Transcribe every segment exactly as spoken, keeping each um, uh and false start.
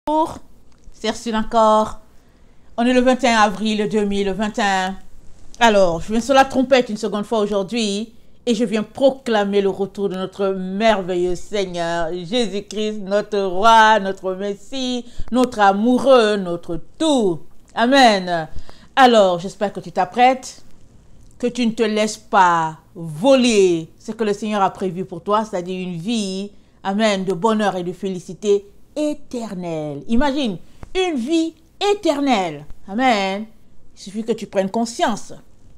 Bonjour, c'est Ursule encore. On est le vingt et un avril deux mille vingt et un. Alors, je viens sur la trompette une seconde fois aujourd'hui et je viens proclamer le retour de notre merveilleux Seigneur Jésus-Christ, notre roi, notre Messie, notre amoureux, notre tout. Amen. Alors, j'espère que tu t'apprêtes, que tu ne te laisses pas voler ce que le Seigneur a prévu pour toi, c'est-à-dire une vie, amen, de bonheur et de félicité éternelle. Imagine, une vie éternelle. Amen. Il suffit que tu prennes conscience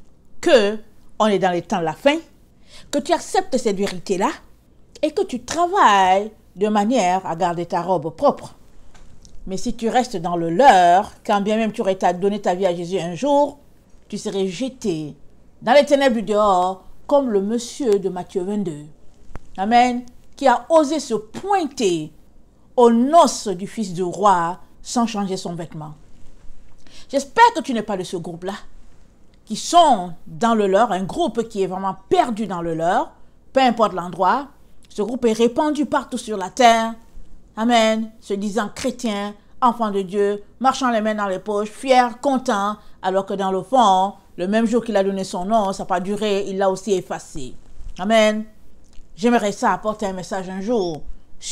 que on est dans les temps de la fin, que tu acceptes cette vérité-là et que tu travailles de manière à garder ta robe propre. Mais si tu restes dans le leurre, quand bien même tu aurais donné ta vie à Jésus un jour, tu serais jeté dans les ténèbres du dehors comme le monsieur de Matthieu vingt-deux. Amen. Qui a osé se pointer aux noces du fils du roi sans changer son vêtement. J'espère que tu n'es pas de ce groupe-là, qui sont dans le leur, un groupe qui est vraiment perdu dans le leur, peu importe l'endroit. Ce groupe est répandu partout sur la terre. Amen. Se disant chrétien, enfant de Dieu, marchant les mains dans les poches, fier, content, alors que dans le fond, le même jour qu'il a donné son nom, ça n'a pas duré, il l'a aussi effacé. Amen. J'aimerais ça apporter un message un jour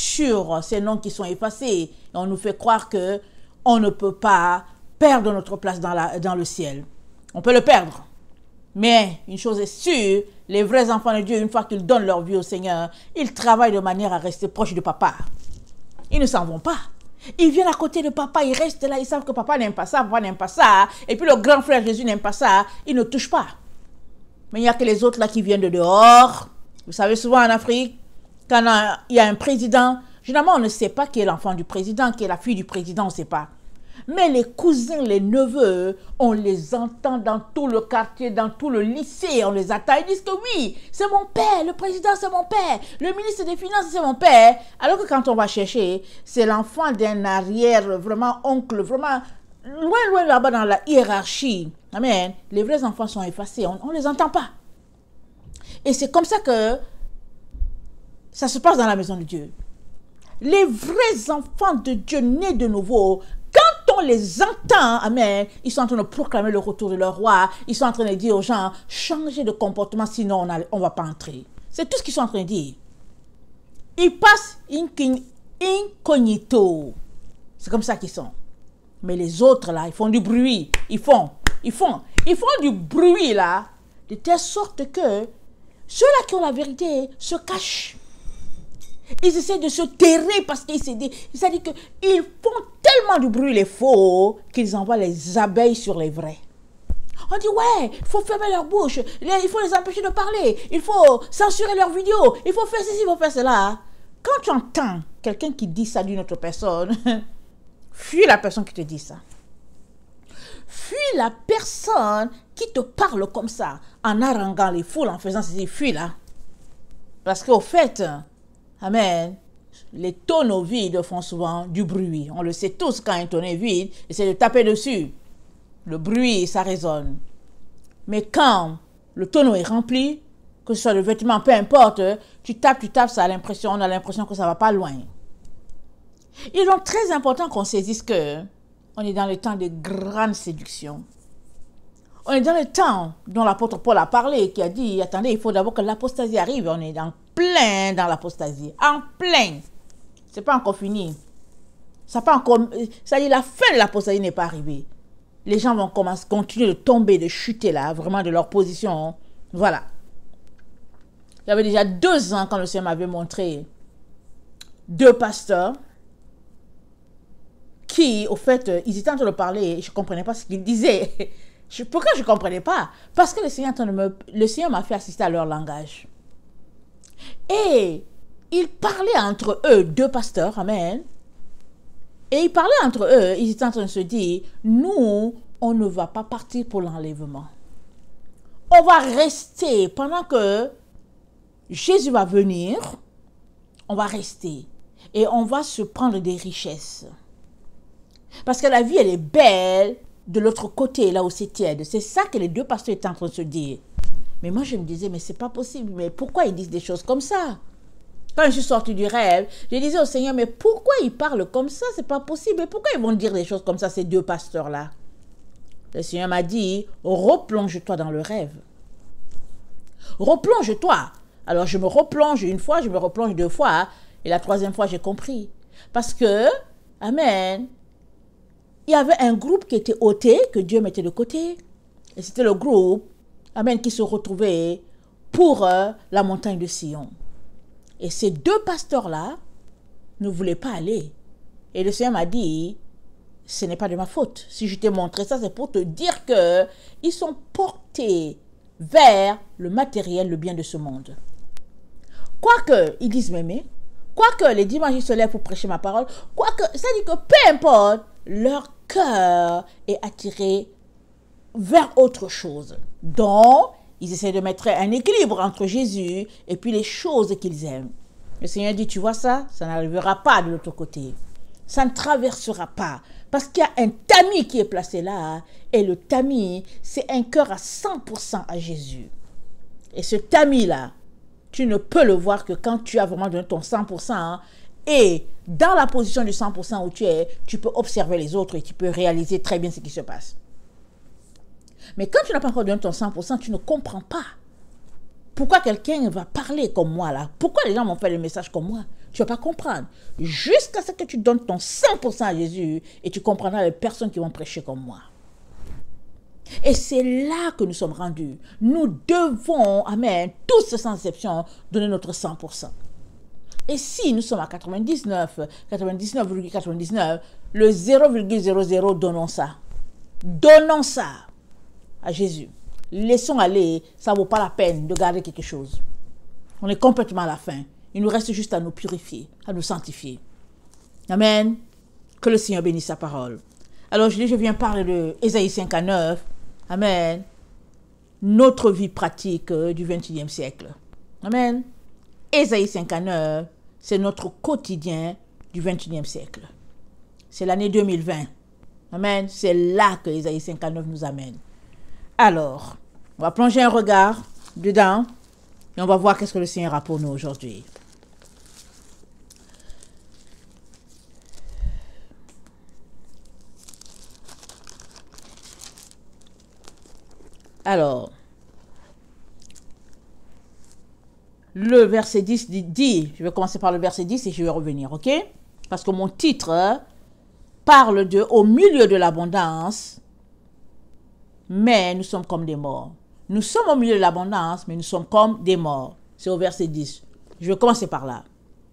sur ces noms qui sont effacés. Et on nous fait croire que on ne peut pas perdre notre place dans, la, dans le ciel. On peut le perdre. Mais une chose est sûre, les vrais enfants de Dieu, une fois qu'ils donnent leur vie au Seigneur, ils travaillent de manière à rester proches de papa. Ils ne s'en vont pas. Ils viennent à côté de papa, ils restent là, ils savent que papa n'aime pas ça, papa n'aime pas ça. Et puis le grand frère Jésus n'aime pas ça, ils ne touchent pas. Mais il n'y a que les autres là qui viennent de dehors. Vous savez, souvent en Afrique, quand il y a un président, généralement on ne sait pas qui est l'enfant du président, qui est la fille du président, on ne sait pas. Mais les cousins, les neveux, on les entend dans tout le quartier, dans tout le lycée, on les attend. Ils disent que oui, c'est mon père, le président c'est mon père, le ministre des Finances c'est mon père. Alors que quand on va chercher, c'est l'enfant d'un arrière, vraiment oncle, vraiment loin, loin là-bas dans la hiérarchie. Amen. Les vrais enfants sont effacés, on ne les entend pas. Et c'est comme ça que ça se passe dans la maison de Dieu. Les vrais enfants de Dieu nés de nouveau, quand on les entend, amen, ils sont en train de proclamer le retour de leur roi, ils sont en train de dire aux gens, changez de comportement, sinon on ne va pas entrer. C'est tout ce qu'ils sont en train de dire. Ils passent incognito. C'est comme ça qu'ils sont. Mais les autres, là, ils font du bruit. Ils font, ils font, ils font du bruit, là, de telle sorte que ceux-là qui ont la vérité se cachent. Ils essaient de se terrer parce qu'ils se disent, c'est-à-dire qu'ils font tellement du bruit les faux qu'ils envoient les abeilles sur les vrais. On dit ouais, il faut fermer leur bouche, il faut les empêcher de parler, il faut censurer leurs vidéos, il faut faire ceci, il faut faire cela. Quand tu entends quelqu'un qui dit ça d'une autre personne, fuis la personne qui te dit ça. Fuis la personne qui te parle comme ça, en haranguant les foules, en faisant ceci, fuis là. Parce qu'au fait, amen, les tonneaux vides font souvent du bruit. On le sait tous, quand un tonneau est vide, essaie de taper dessus. Le bruit, ça résonne. Mais quand le tonneau est rempli, que ce soit le vêtement, peu importe, tu tapes, tu tapes, ça a l'impression, on a l'impression que ça ne va pas loin. Il est donc très important qu'on saisisse que on est dans le temps de grande séduction. On est dans le temps dont l'apôtre Paul a parlé, qui a dit, attendez, il faut d'abord que l'apostasie arrive. On est en plein dans l'apostasie. En plein. C'est pas encore fini. Ça pas encore, ça dit, la fin de l'apostasie n'est pas arrivée. Les gens vont commencer, continuer de tomber, de chuter là, vraiment de leur position. Voilà. Il y avait déjà deux ans quand le Seigneur m'avait montré deux pasteurs qui, au fait, ils étaient en train de parler et je ne comprenais pas ce qu'ils disaient. Je, pourquoi je ne comprenais pas? Parce que le Seigneur, me, le Seigneur m'a fait assister à leur langage. Et ils parlaient entre eux, deux pasteurs, amen. Et ils parlaient entre eux, ils étaient en train de se dire, nous, on ne va pas partir pour l'enlèvement. On va rester pendant que Jésus va venir, on va rester. Et on va se prendre des richesses. Parce que la vie, elle est belle de l'autre côté, là où c'est tiède. C'est ça que les deux pasteurs étaient en train de se dire. Mais moi, je me disais, mais c'est pas possible. Mais pourquoi ils disent des choses comme ça? Quand je suis sortie du rêve, je disais au Seigneur, mais pourquoi ils parlent comme ça? C'est pas possible. Et pourquoi ils vont dire des choses comme ça, ces deux pasteurs-là? Le Seigneur m'a dit, replonge-toi dans le rêve. Replonge-toi. Alors je me replonge une fois, je me replonge deux fois. Et la troisième fois, j'ai compris. Parce que, amen, il y avait un groupe qui était ôté, que Dieu mettait de côté. Et c'était le groupe, amen, qui se retrouvait pour euh, la montagne de Sion. Et ces deux pasteurs-là ne voulaient pas aller. Et le Seigneur m'a dit, ce n'est pas de ma faute. Si je t'ai montré ça, c'est pour te dire que ils sont portés vers le matériel, le bien de ce monde. Quoique, ils disent mémé, quoique les dimanches ils se lèvent pour prêcher ma parole, quoique, ça dit que peu importe, leur cœur est attiré vers autre chose. Donc, ils essaient de mettre un équilibre entre Jésus et puis les choses qu'ils aiment. Le Seigneur dit, tu vois ça, ça n'arrivera pas de l'autre côté. Ça ne traversera pas. Parce qu'il y a un tamis qui est placé là. Et le tamis, c'est un cœur à cent pour cent à Jésus. Et ce tamis-là, tu ne peux le voir que quand tu as vraiment donné ton cent pour cent. Et dans la position du cent pour cent où tu es, tu peux observer les autres et tu peux réaliser très bien ce qui se passe. Mais quand tu n'as pas encore donné ton cent pour cent, tu ne comprends pas. Pourquoi quelqu'un va parler comme moi là? Pourquoi les gens m'ont fait le message comme moi? Tu ne vas pas comprendre. Jusqu'à ce que tu donnes ton cent pour cent à Jésus et tu comprendras les personnes qui vont prêcher comme moi. Et c'est là que nous sommes rendus. Nous devons, amen, tous sans exception, donner notre cent pour cent. Et si nous sommes à quatre-vingt-dix-neuf, quatre-vingt-dix-neuf virgule quatre-vingt-dix-neuf, le zéro virgule zéro zéro, donnons ça. Donnons ça à Jésus. Laissons aller, ça ne vaut pas la peine de garder quelque chose. On est complètement à la fin. Il nous reste juste à nous purifier, à nous sanctifier. Amen. Que le Seigneur bénisse sa parole. Alors je dis, je viens parler de Ésaïe cinquante-neuf. Amen. Notre vie pratique du vingt et unième siècle. Amen. Ésaïe cinquante-neuf, c'est notre quotidien du vingt et unième siècle. C'est l'année deux mille vingt. Amen. C'est là que Ésaïe cinquante-neuf nous amène. Alors, on va plonger un regard dedans et on va voir qu'est-ce que le Seigneur a pour nous aujourd'hui. Alors, le verset dix dit, je vais commencer par le verset dix et je vais revenir, ok? Parce que mon titre parle de « Au milieu de l'abondance », mais nous sommes comme des morts. Nous sommes au milieu de l'abondance, mais nous sommes comme des morts. C'est au verset dix. Je vais commencer par là.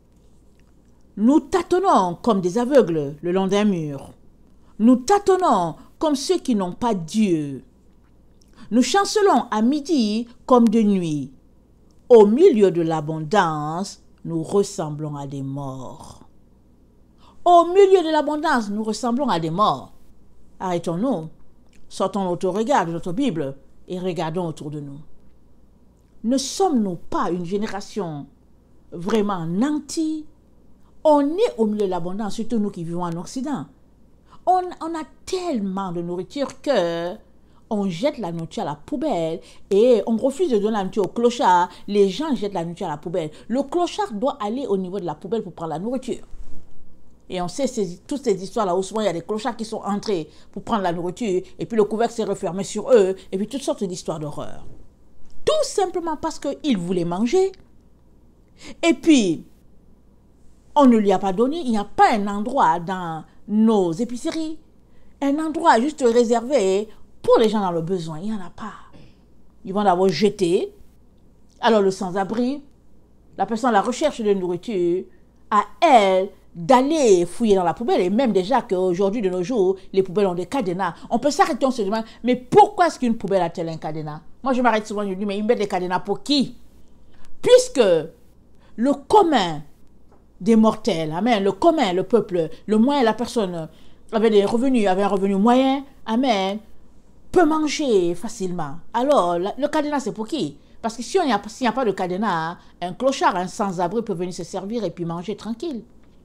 Nous tâtonnons comme des aveugles le long d'un mur. Nous tâtonnons comme ceux qui n'ont pas Dieu. Nous chancelons à midi comme de nuit. Au milieu de l'abondance, nous ressemblons à des morts. Au milieu de l'abondance, nous ressemblons à des morts. Arrêtons-nous. Sortons notre regard de notre Bible et regardons autour de nous. Ne sommes-nous pas une génération vraiment nantie? On est au milieu de l'abondance, surtout nous qui vivons en Occident. On, on a tellement de nourriture que on jette la nourriture à la poubelle et on refuse de donner la nourriture au clochard. Les gens jettent la nourriture à la poubelle. Le clochard doit aller au niveau de la poubelle pour prendre la nourriture. Et on sait ces, toutes ces histoires-là où souvent il y a des clochards qui sont entrés pour prendre la nourriture et puis le couvercle s'est refermé sur eux et puis toutes sortes d'histoires d'horreur. Tout simplement parce qu'ils voulaient manger. Et puis, on ne lui a pas donné, il n'y a pas un endroit dans nos épiceries, un endroit juste réservé pour les gens dans le besoin. Il n'y en a pas. Ils vont l'avoir jeté. Alors le sans-abri, la personne à la recherche de nourriture, à elle d'aller fouiller dans la poubelle. Et même déjà qu'aujourd'hui, de nos jours, les poubelles ont des cadenas. On peut s'arrêter, on se demande, mais pourquoi est-ce qu'une poubelle a-t-elle un cadenas? Moi, je m'arrête souvent, je me dis, mais ils mettent des cadenas pour qui? Puisque le commun des mortels, amen, le commun, le peuple, le moyen, la personne avait des revenus, avait un revenu moyen, amen, peut manger facilement. Alors, le cadenas, c'est pour qui? Parce que si on n'y a, s'il n'y a pas de cadenas, un clochard, un sans-abri peut venir se servir et puis manger tranquille.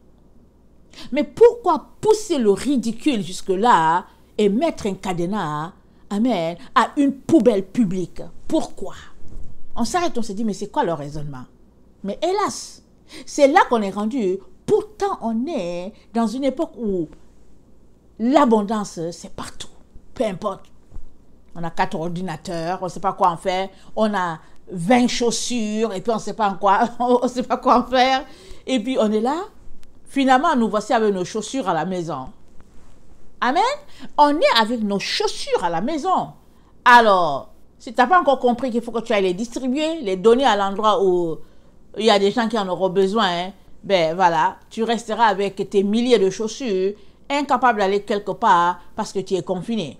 Mais pourquoi pousser le ridicule jusque-là et mettre un cadenas, amen, à une poubelle publique? Pourquoi? On s'arrête, on se dit, mais c'est quoi le raisonnement? Mais hélas, C'est là qu'on est rendu. Pourtant, on est dans une époque où l'abondance, c'est partout. Peu importe. On a quatre ordinateurs, on ne sait pas quoi en faire. On a vingt chaussures et puis on ne sait pas en quoi, on sait pas quoi en faire. Et puis on est là. Finalement, nous voici avec nos chaussures à la maison. Amen. On est avec nos chaussures à la maison. Alors, si tu n'as pas encore compris qu'il faut que tu ailles les distribuer, les donner à l'endroit où il y a des gens qui en auront besoin, hein, ben voilà, tu resteras avec tes milliers de chaussures, incapable d'aller quelque part parce que tu es confiné.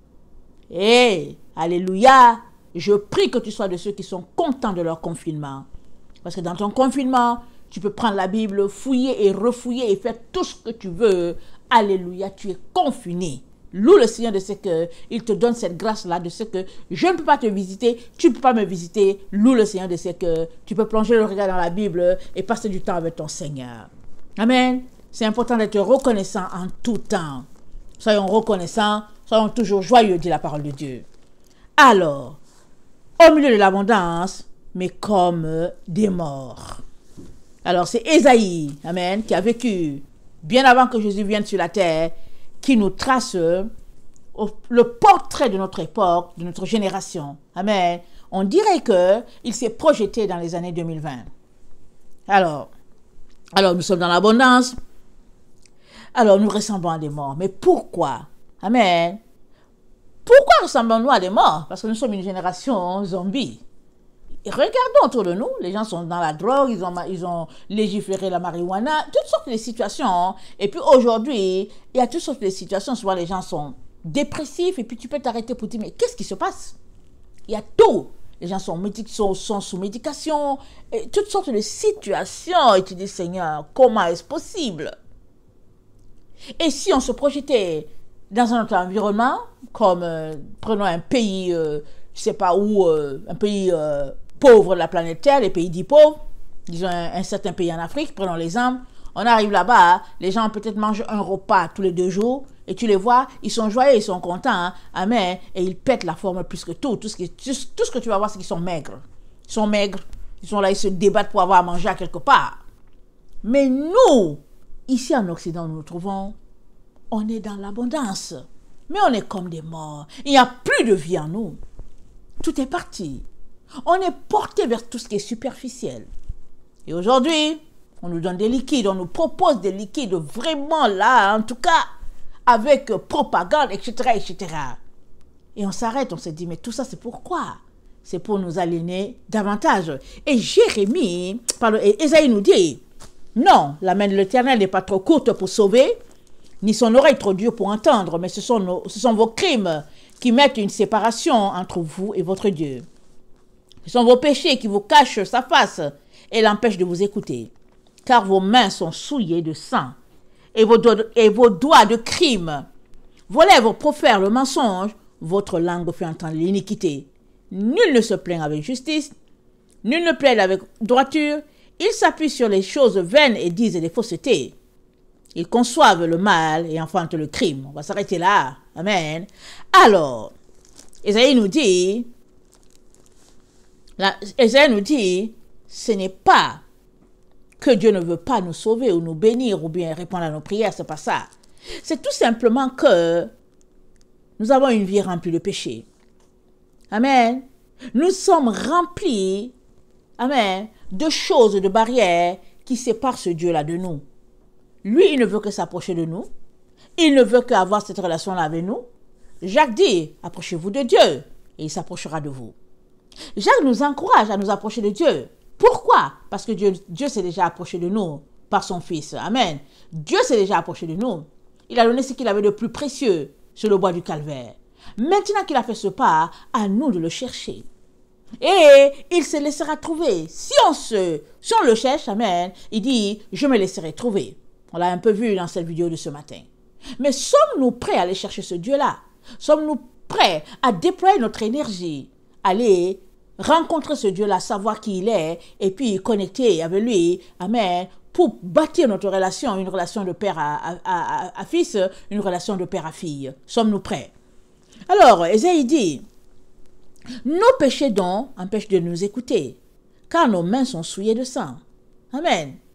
Hé, alléluia, je prie que tu sois de ceux qui sont contents de leur confinement. Parce que dans ton confinement, tu peux prendre la Bible, fouiller et refouiller et faire tout ce que tu veux. Alléluia, tu es confiné. Loue le Seigneur de ce que il te donne cette grâce-là, de ce que je ne peux pas te visiter, tu ne peux pas me visiter. Loue le Seigneur de ce que tu peux plonger le regard dans la Bible et passer du temps avec ton Seigneur. Amen. C'est important d'être reconnaissant en tout temps. Soyons reconnaissants, soyons toujours joyeux, dit la parole de Dieu. Alors, au milieu de l'abondance, mais comme des morts. Alors, c'est Ésaïe, amen, qui a vécu bien avant que Jésus vienne sur la terre, qui nous trace le portrait de notre époque, de notre génération. Amen. On dirait qu'il s'est projeté dans les années deux mille vingt. Alors, alors nous sommes dans l'abondance. Alors, nous ressemblons à des morts. Mais pourquoi? Amen. Pourquoi ressemblons-nous à des morts? Parce que nous sommes une génération zombie. Et regardons autour de nous, les gens sont dans la drogue, ils ont, ils ont légiféré la marijuana, toutes sortes de situations. Et puis aujourd'hui, il y a toutes sortes de situations, souvent les gens sont dépressifs, et puis tu peux t'arrêter pour dire, mais qu'est-ce qui se passe? Il y a tout. Les gens sont, sont, sont sous médication, et toutes sortes de situations. Et tu dis, Seigneur, comment est-ce possible? Et si on se projetait dans un autre environnement, comme, euh, prenons un pays, euh, je ne sais pas où, euh, un pays... Euh, pauvres de la planète Terre, les pays dits pauvres, disons un, un certain pays en Afrique, prenons l'exemple, on arrive là-bas, les gens peut-être mangent un repas tous les deux jours, et tu les vois, ils sont joyeux, ils sont contents, hein, amen, et ils pètent la forme plus que tout, tout ce, qui, tout, tout ce que tu vas voir, c'est qu'ils sont maigres, ils sont maigres, ils sont là, ils se débattent pour avoir à manger à quelque part. Mais nous, ici en Occident, nous nous trouvons, on est dans l'abondance, mais on est comme des morts, il n'y a plus de vie en nous, tout est parti. On est porté vers tout ce qui est superficiel. Et aujourd'hui, on nous donne des liquides, on nous propose des liquides vraiment là, en tout cas, avec propagande, et cetera, et cetera. Et on s'arrête, on se dit, mais tout ça, c'est pourquoi? C'est pour nous aliéner davantage. Et Jérémie, pardon, et Ésaïe nous dit, non, la main de l'Éternel n'est pas trop courte pour sauver, ni son oreille trop dure pour entendre, mais ce sont, nos, ce sont vos crimes qui mettent une séparation entre vous et votre Dieu. Ce sont vos péchés qui vous cachent sa face et l'empêchent de vous écouter. Car vos mains sont souillées de sang et vos, doigts, et vos doigts de crime. Vos lèvres profèrent le mensonge, votre langue fait entendre l'iniquité. Nul ne se plaint avec justice, nul ne plaide avec droiture. Ils s'appuient sur les choses vaines et disent des faussetés. Ils conçoivent le mal et enfantent le crime. On va s'arrêter là. Amen. Alors, Ésaïe nous dit... Là, Ésaïe nous dit, ce n'est pas que Dieu ne veut pas nous sauver ou nous bénir ou bien répondre à nos prières, c'est pas ça. C'est tout simplement que nous avons une vie remplie de péchés. Amen. Nous sommes remplis, amen, de choses, de barrières qui séparent ce Dieu-là de nous. Lui, il ne veut que s'approcher de nous. Il ne veut qu'avoir cette relation-là avec nous. Jacques dit, approchez-vous de Dieu et il s'approchera de vous. Jacques nous encourage à nous approcher de Dieu. Pourquoi? Parce que Dieu, Dieu s'est déjà approché de nous par son Fils. Amen. Dieu s'est déjà approché de nous. Il a donné ce qu'il avait de plus précieux sur le bois du calvaire. Maintenant qu'il a fait ce pas, à nous de le chercher. Et il se laissera trouver. Si on, se, si on le cherche, amen, il dit, je me laisserai trouver. On l'a un peu vu dans cette vidéo de ce matin. Mais sommes-nous prêts à aller chercher ce Dieu-là? Sommes-nous prêts à déployer notre énergie? Aller rencontrer ce Dieu-là, savoir qui il est, et puis connecter avec lui, amen, pour bâtir notre relation, une relation de père à, à, à, à fils, une relation de père à fille. Sommes-nous prêts? Alors, Ésaïe dit, nos péchés donc empêchent de nous écouter, car nos mains sont souillées de sang. Amen.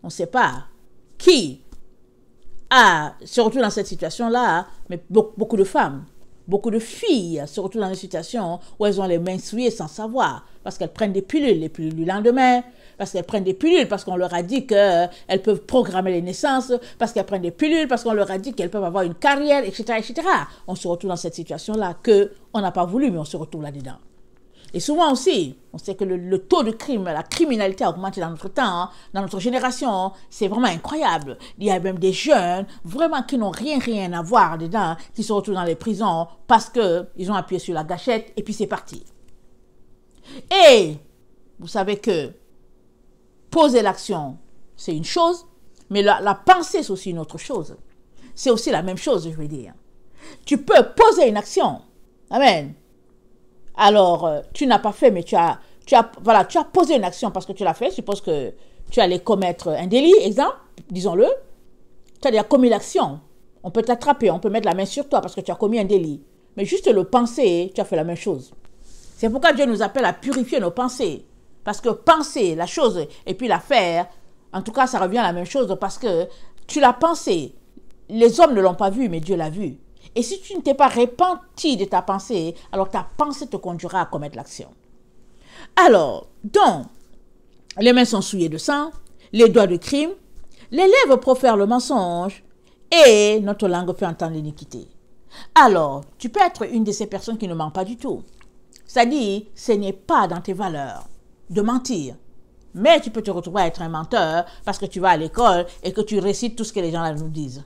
on ne sait pas qui a, surtout dans cette situation-là, mais beaucoup, beaucoup de femmes, beaucoup de filles, surtout dans une situation où elles ont les mains souillées sans savoir, parce qu'elles prennent des pilules, les pilules du lendemain, parce qu'elles prennent des pilules, parce qu'on leur a dit qu'elles peuvent programmer les naissances, parce qu'elles prennent des pilules, parce qu'on leur a dit qu'elles peuvent avoir une carrière, et cetera, et cetera. On se retrouve dans cette situation-là qu'on n'a pas voulu, mais on se retrouve là-dedans. Et souvent aussi, on sait que le, le taux de crime, la criminalité a augmenté dans notre temps, hein, dans notre génération. C'est vraiment incroyable. Il y a même des jeunes, vraiment, qui n'ont rien, rien à voir dedans, qui se retrouvent dans les prisons parce qu'ils ont appuyé sur la gâchette et puis c'est parti. Et vous savez que poser l'action, c'est une chose, mais la, la pensée, c'est aussi une autre chose. C'est aussi la même chose, je veux dire. Tu peux poser une action. Amen. Alors, euh, tu n'as pas fait, mais tu as, tu, as, voilà, tu as posé une action parce que tu l'as fait. Je suppose que tu allais commettre un délit, exemple, disons-le. Tu as déjà commis l'action. On peut t'attraper, on peut mettre la main sur toi parce que tu as commis un délit. Mais juste le penser, tu as fait la même chose. C'est pourquoi Dieu nous appelle à purifier nos pensées. Parce que penser la chose et puis la faire, en tout cas, ça revient à la même chose parce que tu l'as pensé. Les hommes ne l'ont pas vu, mais Dieu l'a vu. Et si tu ne t'es pas repenti de ta pensée, alors ta pensée te conduira à commettre l'action. Alors, donc, les mains sont souillées de sang, les doigts de crime, les lèvres profèrent le mensonge et notre langue fait entendre l'iniquité. Alors, tu peux être une de ces personnes qui ne ment pas du tout. C'est-à-dire, ce n'est pas dans tes valeurs de mentir. Mais tu peux te retrouver à être un menteur parce que tu vas à l'école et que tu récites tout ce que les gens là nous disent.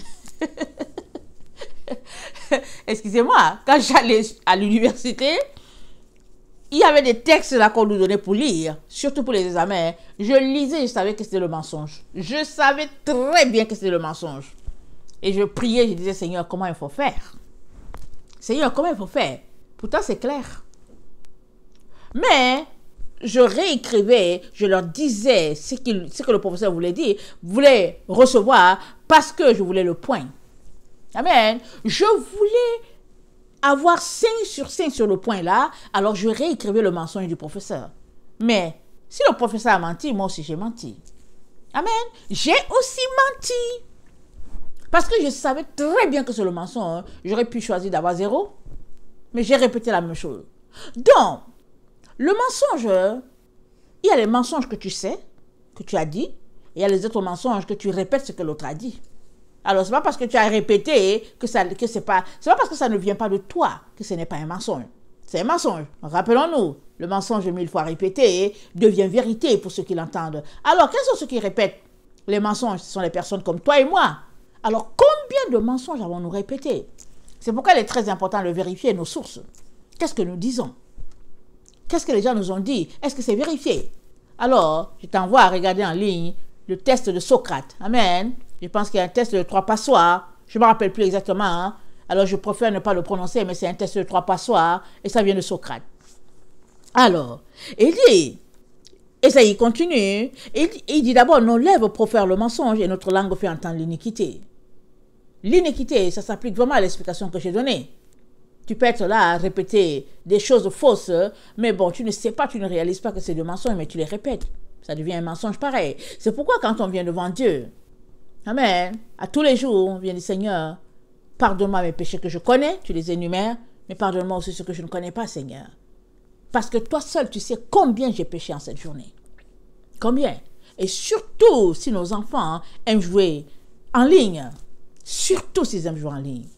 Excusez-moi, quand j'allais à l'université, il y avait des textes là qu'on nous donnait pour lire, surtout pour les examens. Je lisais, je savais que c'était le mensonge. Je savais très bien que c'était le mensonge. Et je priais, je disais, Seigneur, comment il faut faire? Seigneur, comment il faut faire? Pourtant, c'est clair. Mais je réécrivais, je leur disais ce, qu'il, ce que le professeur voulait dire, voulait recevoir parce que je voulais le point. Amen. Je voulais avoir cinq sur cinq sur le point là, alors je réécrivais le mensonge du professeur. Mais si le professeur a menti, moi aussi j'ai menti. Amen. J'ai aussi menti. Parce que je savais très bien que c'est le mensonge. J'aurais pu choisir d'avoir zéro, mais j'ai répété la même chose. Donc, le mensonge, il y a les mensonges que tu sais, que tu as dit, et il y a les autres mensonges que tu répètes ce que l'autre a dit. Alors, ce n'est pas parce que tu as répété que, ça, que c'est pas... C'est pas parce que ça ne vient pas de toi que ce n'est pas un mensonge. C'est un mensonge. Rappelons-nous, le mensonge mille fois répété devient vérité pour ceux qui l'entendent. Alors, quels sont ceux qui répètent les mensonges? Ce sont les personnes comme toi et moi. Alors, combien de mensonges avons-nous répétés? C'est pourquoi il est très important de vérifier nos sources. Qu'est-ce que nous disons? Qu'est-ce que les gens nous ont dit? Est-ce que c'est vérifié? Alors, je t'envoie à regarder en ligne le test de Socrate. Amen. Je pense qu'il y a un test de trois passoires. Je ne me rappelle plus exactement. Hein. Alors, je préfère ne pas le prononcer, mais c'est un test de trois passoires. Et ça vient de Socrate. Alors, il dit, et ça y continue, il, il dit d'abord, nos lèvres profèrent le mensonge et notre langue fait entendre l'iniquité. L'iniquité, ça s'applique vraiment à l'explication que j'ai donnée. Tu peux être là à répéter des choses fausses, mais bon, tu ne sais pas, tu ne réalises pas que c'est des mensonges, mais tu les répètes. Ça devient un mensonge pareil. C'est pourquoi quand on vient devant Dieu, amen, à tous les jours, on vient dire, Seigneur, pardonne-moi mes péchés que je connais, tu les énumères, mais pardonne-moi aussi ceux que je ne connais pas, Seigneur. Parce que toi seul, tu sais combien j'ai péché en cette journée. Combien? Et surtout, si nos enfants aiment jouer en ligne, surtout s'ils aiment jouer en ligne.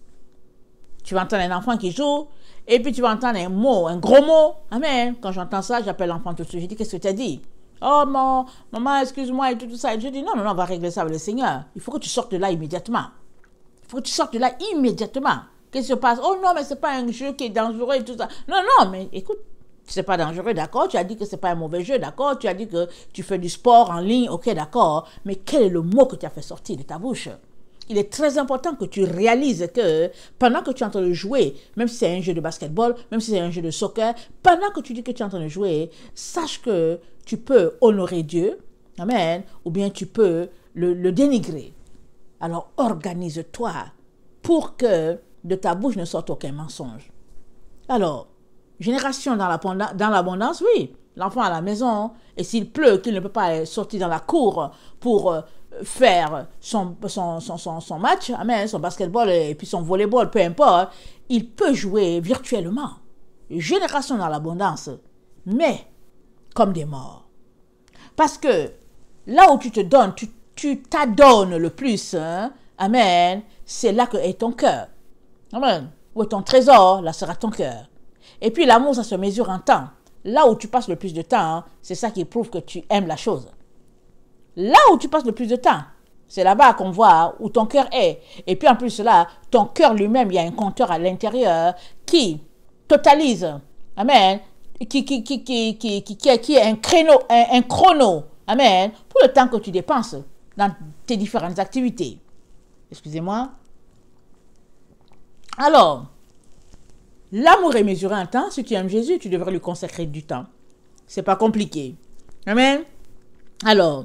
Tu vas entendre un enfant qui joue, et puis tu vas entendre un mot, un gros mot. Amen. Quand j'entends ça, j'appelle l'enfant tout de suite. Je dis, qu'est-ce que tu as dit? Oh, mon, maman, excuse-moi, et tout, tout ça. Et je dis, non, non, non, on va régler ça avec le Seigneur. Il faut que tu sortes de là immédiatement. Il faut que tu sortes de là immédiatement. Qu'est-ce qui se passe? Oh non, mais c'est pas un jeu qui est dangereux et tout ça. Non, non, mais écoute, c'est pas dangereux, d'accord? Tu as dit que c'est pas un mauvais jeu, d'accord? Tu as dit que tu fais du sport en ligne, ok, d'accord. Mais quel est le mot que tu as fait sortir de ta bouche? Il est très important que tu réalises que pendant que tu es en train de jouer, même si c'est un jeu de basketball, même si c'est un jeu de soccer, pendant que tu dis que tu es en train de jouer, sache que tu peux honorer Dieu, amen, ou bien tu peux le, le dénigrer. Alors organise-toi pour que de ta bouche ne sorte aucun mensonge. Alors, génération dans l'abondance, oui, l'enfant à la maison, et s'il pleut, qu'il ne peut pas sortir dans la cour pour euh, faire son, son, son, son, son match, amen, son basketball et puis son volleyball, peu importe, il peut jouer virtuellement. Génération dans l'abondance, mais comme des morts. Parce que là où tu te donnes, tu tu t'adonnes le plus, hein, amen, c'est là que est ton cœur. Amen. Où est ton trésor, là sera ton cœur. Et puis l'amour, ça se mesure en temps. Là où tu passes le plus de temps, c'est ça qui prouve que tu aimes la chose. Là où tu passes le plus de temps, c'est là-bas qu'on voit où ton cœur est. Et puis en plus de cela, ton cœur lui-même, il y a un compteur à l'intérieur qui totalise, amen, qui, qui, qui, qui, qui, qui, qui, qui est un créneau, un, un chrono, amen, pour le temps que tu dépenses dans tes différentes activités. Excusez-moi. Alors, l'amour est mesuré en temps. Si tu aimes Jésus, tu devrais lui consacrer du temps. C'est pas compliqué. Amen. Alors,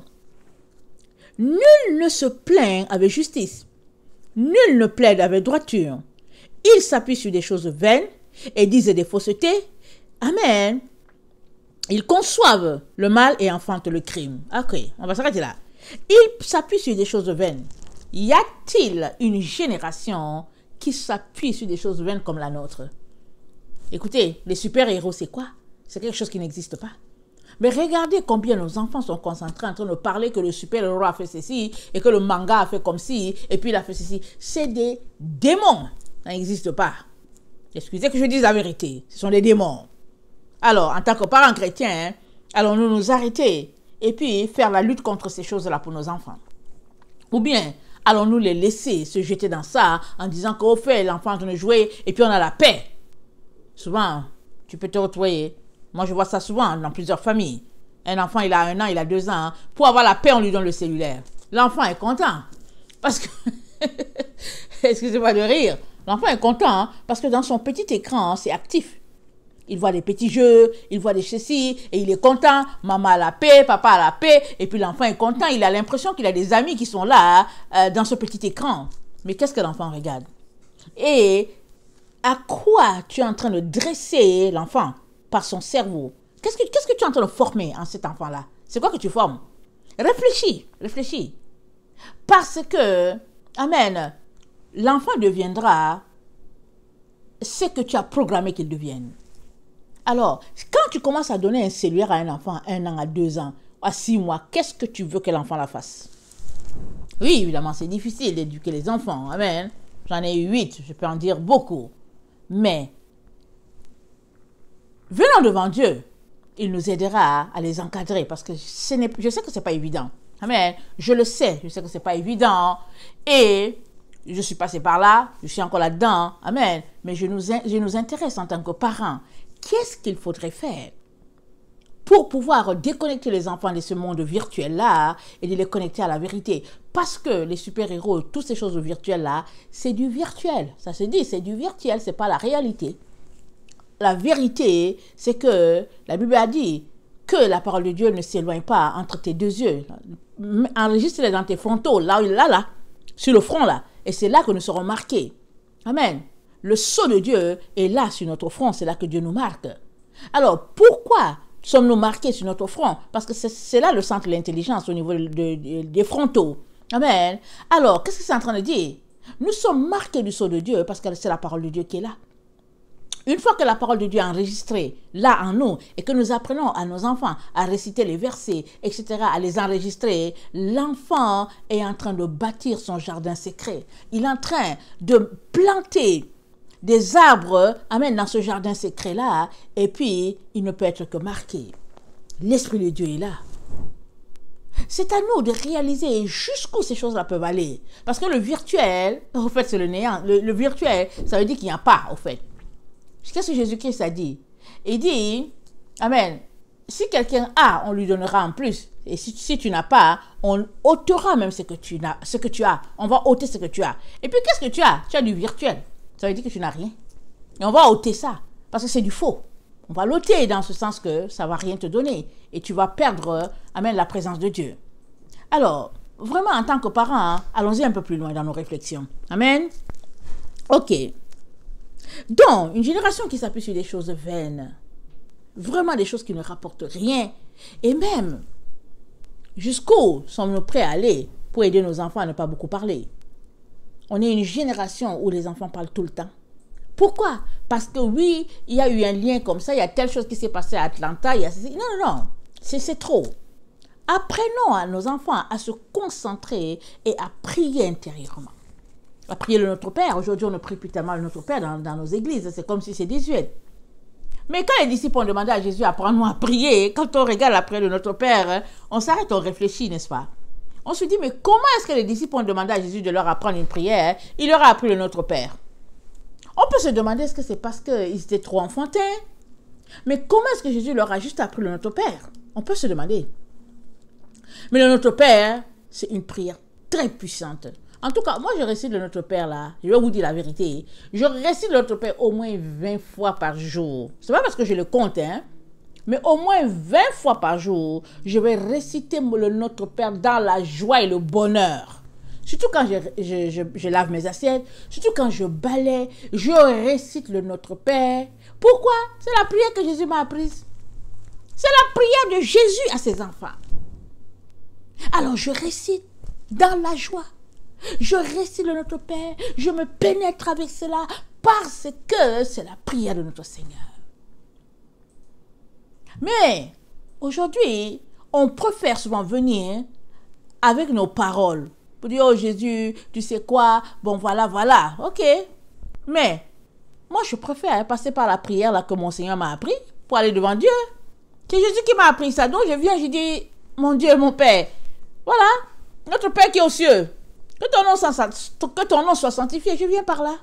nul ne se plaint avec justice. Nul ne plaide avec droiture. Ils s'appuient sur des choses vaines et disent des faussetés. Amen. Ils conçoivent le mal et enfantent le crime. Ok, on va s'arrêter là. Ils s'appuient sur des choses vaines. Y a-t-il une génération qui s'appuie sur des choses vaines comme la nôtre? Écoutez, les super-héros, c'est quoi? C'est quelque chose qui n'existe pas. Mais regardez combien nos enfants sont concentrés en train de parler que le super-héros a fait ceci et que le manga a fait comme ci et puis il a fait ceci. C'est des démons. Ça n'existe pas. Excusez que je dise la vérité. Ce sont des démons. Alors, en tant que parents chrétiens, hein, allons-nous nous arrêter et puis faire la lutte contre ces choses-là pour nos enfants? Ou bien, allons-nous les laisser se jeter dans ça en disant qu'au fait, l'enfant est en train de jouer et puis on a la paix? Souvent, tu peux te retrouver. Moi, je vois ça souvent dans plusieurs familles. Un enfant, il a un an, il a deux ans. Pour avoir la paix, on lui donne le cellulaire. L'enfant est content. Parce que... Excusez-moi de rire. L'enfant est content parce que dans son petit écran, c'est actif. Il voit des petits jeux, il voit des ceci, et il est content. Maman a la paix, papa a la paix, et puis l'enfant est content. Il a l'impression qu'il a des amis qui sont là, euh, dans ce petit écran. Mais qu'est-ce que l'enfant regarde? Et à quoi tu es en train de dresser l'enfant par son cerveau? Qu'est-ce que, qu'est-ce que tu es en train de former en cet enfant-là? C'est quoi que tu formes? Réfléchis, réfléchis. Parce que, amen, l'enfant deviendra ce que tu as programmé qu'il devienne. Alors, quand tu commences à donner un cellulaire à un enfant à un an, à deux ans, à six mois, qu'est-ce que tu veux que l'enfant la fasse? Oui, évidemment, c'est difficile d'éduquer les enfants. Amen. J'en ai eu huit, je peux en dire beaucoup. Mais, venant devant Dieu, il nous aidera à les encadrer parce que ce n'est, je sais que ce n'est pas évident. Amen. Je le sais, je sais que ce n'est pas évident. Et je suis passé par là, je suis encore là-dedans. Amen. Mais je nous, je nous intéresse en tant que parents. Qu'est-ce qu'il faudrait faire pour pouvoir déconnecter les enfants de ce monde virtuel-là et de les connecter à la vérité? Parce que les super-héros, toutes ces choses virtuelles-là, c'est du virtuel. Ça se dit, c'est du virtuel, c'est pas la réalité. La vérité, c'est que la Bible a dit que la parole de Dieu ne s'éloigne pas entre tes deux yeux. Enregistre-les dans tes frontaux, là, là, là, sur le front, là. Et c'est là que nous serons marqués. Amen. Le sceau de Dieu est là sur notre front, c'est là que Dieu nous marque. Alors, pourquoi sommes-nous marqués sur notre front? Parce que c'est là le centre de l'intelligence au niveau de, de, des frontaux. Amen. Alors, qu'est-ce que c'est en train de dire? Nous sommes marqués du sceau de Dieu parce que c'est la parole de Dieu qui est là. Une fois que la parole de Dieu est enregistrée là en nous et que nous apprenons à nos enfants à réciter les versets, et cetera, à les enregistrer, l'enfant est en train de bâtir son jardin secret. Il est en train de planter des arbres, amen, dans ce jardin secret-là, et puis il ne peut être que marqué. L'Esprit de Dieu est là. C'est à nous de réaliser jusqu'où ces choses-là peuvent aller. Parce que le virtuel, au fait, c'est le néant. Le, le virtuel, ça veut dire qu'il n'y a pas, au fait. Qu'est-ce que Jésus-Christ a dit? Il dit, amen, si quelqu'un a, on lui donnera en plus. Et si, si tu n'as pas, on ôtera même ce que, tu n'as, ce que tu as. On va ôter ce que tu as. Et puis, qu'est-ce que tu as? Tu as du virtuel. Ça veut dire que tu n'as rien. Et on va ôter ça, parce que c'est du faux. On va l'ôter dans ce sens que ça ne va rien te donner. Et tu vas perdre, amen, la présence de Dieu. Alors, vraiment, en tant que parents, hein, allons-y un peu plus loin dans nos réflexions. Amen. Ok. Donc, une génération qui s'appuie sur des choses vaines. Vraiment des choses qui ne rapportent rien. Et même, jusqu'où sommes-nous prêts à aller pour aider nos enfants à ne pas beaucoup parler? On est une génération où les enfants parlent tout le temps. Pourquoi? Parce que oui, il y a eu un lien comme ça, il y a telle chose qui s'est passée à Atlanta, il y a... Non, non, non, c'est trop. Apprenons à nos enfants à se concentrer et à prier intérieurement. À prier le Notre Père. Aujourd'hui, on ne prie plus tellement le Notre Père dans, dans nos églises. C'est comme si c'est désuet. Mais quand les disciples ont demandé à Jésus apprends-nous à prier, quand on regarde après le Notre Père, on s'arrête, on réfléchit, n'est-ce pas? On se dit, mais comment est-ce que les disciples ont demandé à Jésus de leur apprendre une prière? Il leur a appris le Notre Père. On peut se demander, est-ce que c'est parce qu'ils étaient trop enfantins? Mais comment est-ce que Jésus leur a juste appris le Notre Père? On peut se demander. Mais le Notre Père, c'est une prière très puissante. En tout cas, moi, je récite le Notre Père là. Je vais vous dire la vérité. Je récite le Notre Père au moins vingt fois par jour. C'est pas parce que je le compte, hein. Mais au moins vingt fois par jour, je vais réciter le Notre Père dans la joie et le bonheur. Surtout quand je, je, je, je lave mes assiettes, surtout quand je balaie, je récite le Notre Père. Pourquoi? C'est la prière que Jésus m'a apprise. C'est la prière de Jésus à ses enfants. Alors je récite dans la joie. Je récite le Notre Père. Je me pénètre avec cela parce que c'est la prière de notre Seigneur. Mais aujourd'hui, on préfère souvent venir avec nos paroles. Pour dire, oh Jésus, tu sais quoi? Bon, voilà, voilà. Ok. Mais moi, je préfère passer par la prière là que mon Seigneur m'a appris pour aller devant Dieu. C'est Jésus qui m'a appris ça. Donc, je viens, je dis, mon Dieu, mon Père, voilà, notre Père qui est aux cieux. Que ton nom, que ton nom soit sanctifié, je viens par là.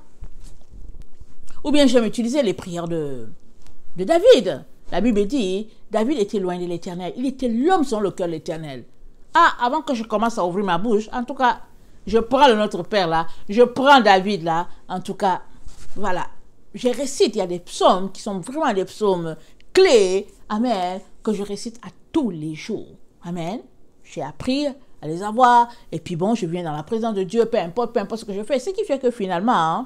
Ou bien j'aime utiliser les prières de, de David. La Bible dit, David était loin de l'Éternel. Il était l'homme sans le cœur de l'Éternel. Ah, avant que je commence à ouvrir ma bouche, en tout cas, je prends le Notre Père là, je prends David là, en tout cas, voilà. Je récite, il y a des psaumes qui sont vraiment des psaumes clés, amen, que je récite à tous les jours. Amen. J'ai appris à les avoir, et puis bon, je viens dans la présence de Dieu, peu importe, peu importe ce que je fais. Ce qui fait que finalement, hein,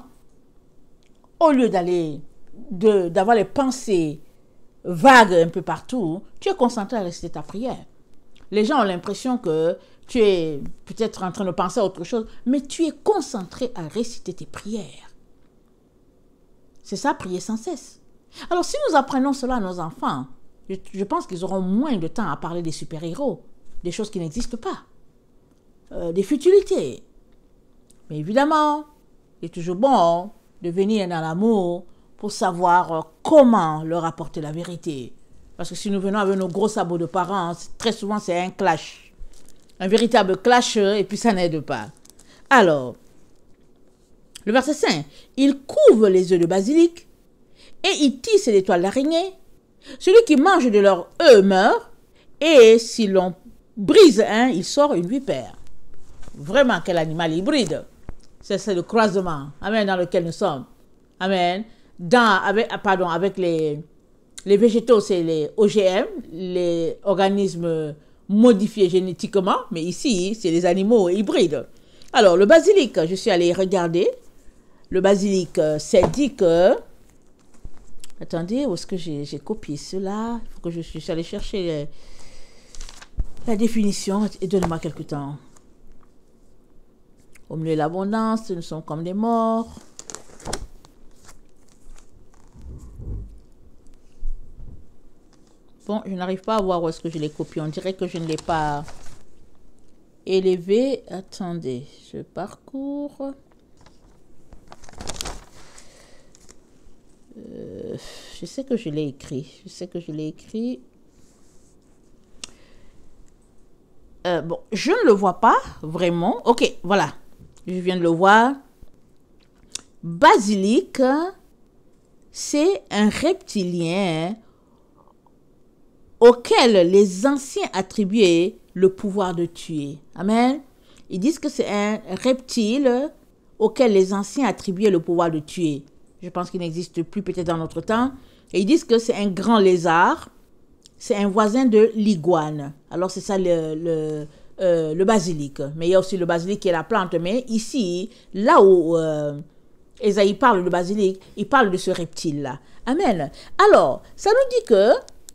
au lieu d'aller, de, d'avoir les pensées vagues un peu partout, tu es concentré à réciter ta prière. Les gens ont l'impression que tu es peut-être en train de penser à autre chose, mais tu es concentré à réciter tes prières. C'est ça, prier sans cesse. Alors, si nous apprenons cela à nos enfants, je, je pense qu'ils auront moins de temps à parler des super-héros, des choses qui n'existent pas. Euh, des futilités. Mais évidemment, il est toujours bon de venir dans l'amour pour savoir euh, comment leur apporter la vérité. Parce que si nous venons avec nos gros sabots de parents, très souvent c'est un clash. Un véritable clash et puis ça n'aide pas. Alors, le verset cinq. Il couvre les œufs de basilic et il tisse les toiles d'araignée. Celui qui mange de leurs œufs meurt et si l'on brise un, il sort une vipère. Vraiment, quel animal hybride. C'est le croisement, amen, dans lequel nous sommes. Amen. Dans, avec, pardon, avec les, les végétaux, c'est les O G M, les organismes modifiés génétiquement, mais ici, c'est les animaux hybrides. Alors, le basilic, je suis allée regarder. Le basilic, c'est dit que... Attendez, où est-ce que j'ai copié cela? Il faut que je, je suis allée chercher la définition et donnez-moi quelque temps. Au milieu de l'abondance, nous sommes comme des morts. Bon, je n'arrive pas à voir où est-ce que je l'ai copié. On dirait que je ne l'ai pas élevé. Attendez, je parcours. Euh, je sais que je l'ai écrit. Je sais que je l'ai écrit. Euh, bon, je ne le vois pas vraiment. Ok, voilà. Je viens de le voir. Basilic, c'est un reptilien auquel les anciens attribuaient le pouvoir de tuer. Amen. Ils disent que c'est un reptile auquel les anciens attribuaient le pouvoir de tuer. Je pense qu'il n'existe plus peut-être dans notre temps. Et ils disent que c'est un grand lézard. C'est un voisin de l'iguane. Alors c'est ça le, le, euh, le basilic. Mais il y a aussi le basilic qui est la plante. Mais ici, là où euh, Ésaïe parle de basilic, il parle de ce reptile-là. Amen. Alors, ça nous dit que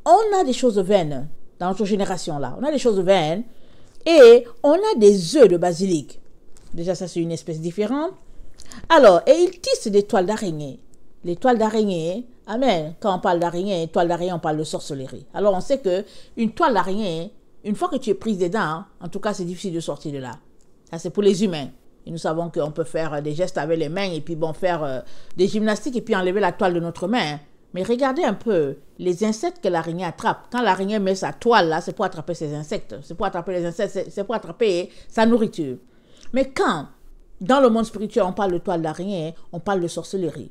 on a des choses vaines dans notre génération-là. On a des choses vaines et on a des œufs de basilic. Déjà, ça, c'est une espèce différente. Alors, et ils tissent des toiles d'araignée. Les toiles d'araignée, amen, quand on parle d'araignée, toile d'araignée, on parle de sorcellerie. Alors, on sait qu'une toile d'araignée, une fois que tu es prise dedans, en tout cas, c'est difficile de sortir de là. Ça, c'est pour les humains. Et nous savons qu'on peut faire des gestes avec les mains et puis bon, faire euh, des gymnastiques et puis enlever la toile de notre main. Mais regardez un peu les insectes que l'araignée attrape. Quand l'araignée met sa toile là, c'est pour attraper ses insectes. C'est pour attraper les insectes, c'est pour attraper sa nourriture. Mais quand, dans le monde spirituel, on parle de toile d'araignée, on parle de sorcellerie.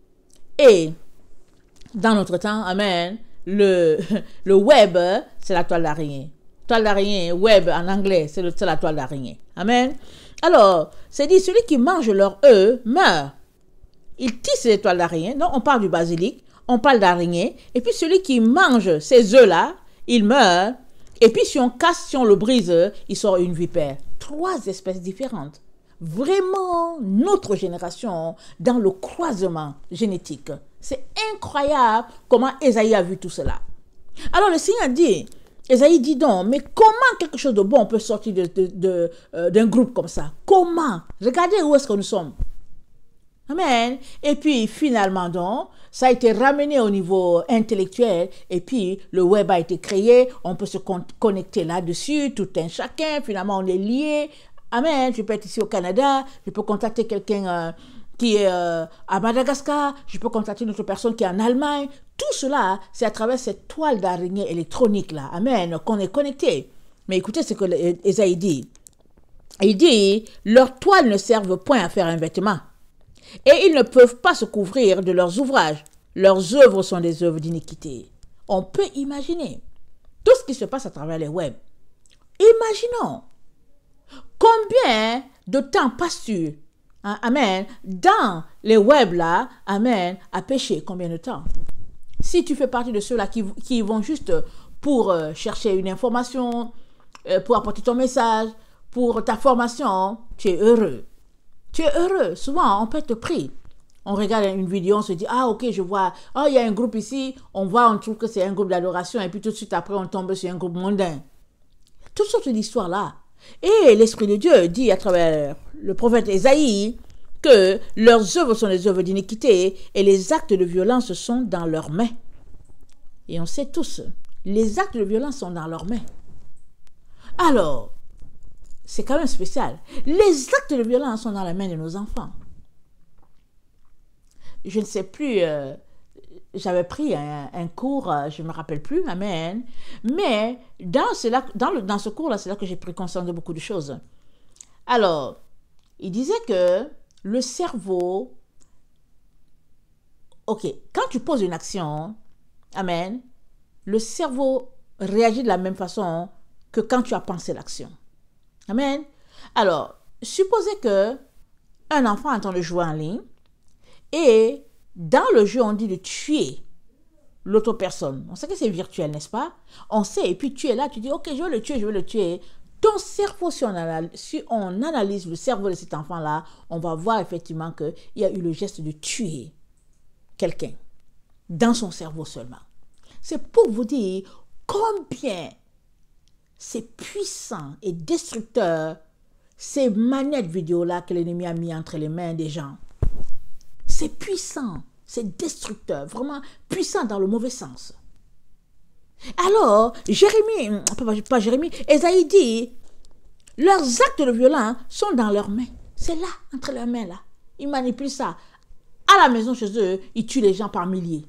Et dans notre temps, amen, le, le web, c'est la toile d'araignée. Toile d'araignée, web en anglais, c'est la toile d'araignée. Amen. Alors, c'est dit, celui qui mange leur œuf meurt. Il tisse les toiles d'araignée. Non, on parle du basilic, on parle d'araignée. Et puis celui qui mange ces œufs-là, il meurt. Et puis si on casse, si on le brise, il sort une vipère. Trois espèces différentes. Vraiment, notre génération dans le croisement génétique. C'est incroyable comment Ésaïe a vu tout cela. Alors le Seigneur dit, Ésaïe dit donc, mais comment quelque chose de bon peut sortir de, de, de, euh, d'un groupe comme ça? Comment? Regardez où est-ce que nous sommes. Amen. Et puis finalement donc, ça a été ramené au niveau intellectuel et puis le web a été créé, on peut se con- connecter là-dessus, tout un chacun, finalement on est lié. Amen. Je peux être ici au Canada, je peux contacter quelqu'un euh, qui est euh, à Madagascar, je peux contacter une autre personne qui est en Allemagne. Tout cela, c'est à travers cette toile d'araignée électronique là, amen, qu'on est connecté. Mais écoutez ce que Ésaïe dit. Il dit, leurs toiles ne servent point à faire un vêtement. Et ils ne peuvent pas se couvrir de leurs ouvrages. Leurs œuvres sont des œuvres d'iniquité. On peut imaginer tout ce qui se passe à travers les web. Imaginons combien de temps passes-tu, hein, amen, dans les web là, amen, à pécher, combien de temps? Si tu fais partie de ceux-là qui, qui vont juste pour euh, chercher une information, euh, pour apporter ton message, pour ta formation, tu es heureux. Tu es heureux. Souvent, on peut être pris. On regarde une vidéo, on se dit, ah ok, je vois, oh il y a un groupe ici, on voit, on trouve que c'est un groupe d'adoration, et puis tout de suite après, on tombe sur un groupe mondain. Toutes sortes d'histoires là. Et l'Esprit de Dieu dit à travers le prophète Ésaïe que leurs œuvres sont des œuvres d'iniquité et les actes de violence sont dans leurs mains. Et on sait tous, les actes de violence sont dans leurs mains. Alors, c'est quand même spécial. Les actes de violence sont dans la main de nos enfants. Je ne sais plus, euh, j'avais pris un, un cours, euh, je ne me rappelle plus, amen. Mais dans, cela, dans, le, dans ce cours-là, c'est là que j'ai pris conscience de beaucoup de choses. Alors, il disait que le cerveau, ok, quand tu poses une action, amen, le cerveau réagit de la même façon que quand tu as pensé l'action. Amen. Alors, supposez que un enfant est en train de jouer en ligne et dans le jeu, on dit de tuer l'autre personne. On sait que c'est virtuel, n'est-ce pas? On sait, et puis tu es là, tu dis, ok, je veux le tuer, je veux le tuer. Ton cerveau, si on analyse, si on analyse le cerveau de cet enfant-là, on va voir effectivement qu'il y a eu le geste de tuer quelqu'un dans son cerveau seulement. C'est pour vous dire combien c'est puissant et destructeur ces manettes vidéo-là que l'ennemi a mis entre les mains des gens. C'est puissant, c'est destructeur, vraiment puissant dans le mauvais sens. Alors, Jérémie, pas Jérémie, Ésaïe dit, leurs actes de violence sont dans leurs mains. C'est là, entre leurs mains là. Ils manipulent ça. À la maison chez eux, ils tuent les gens par milliers.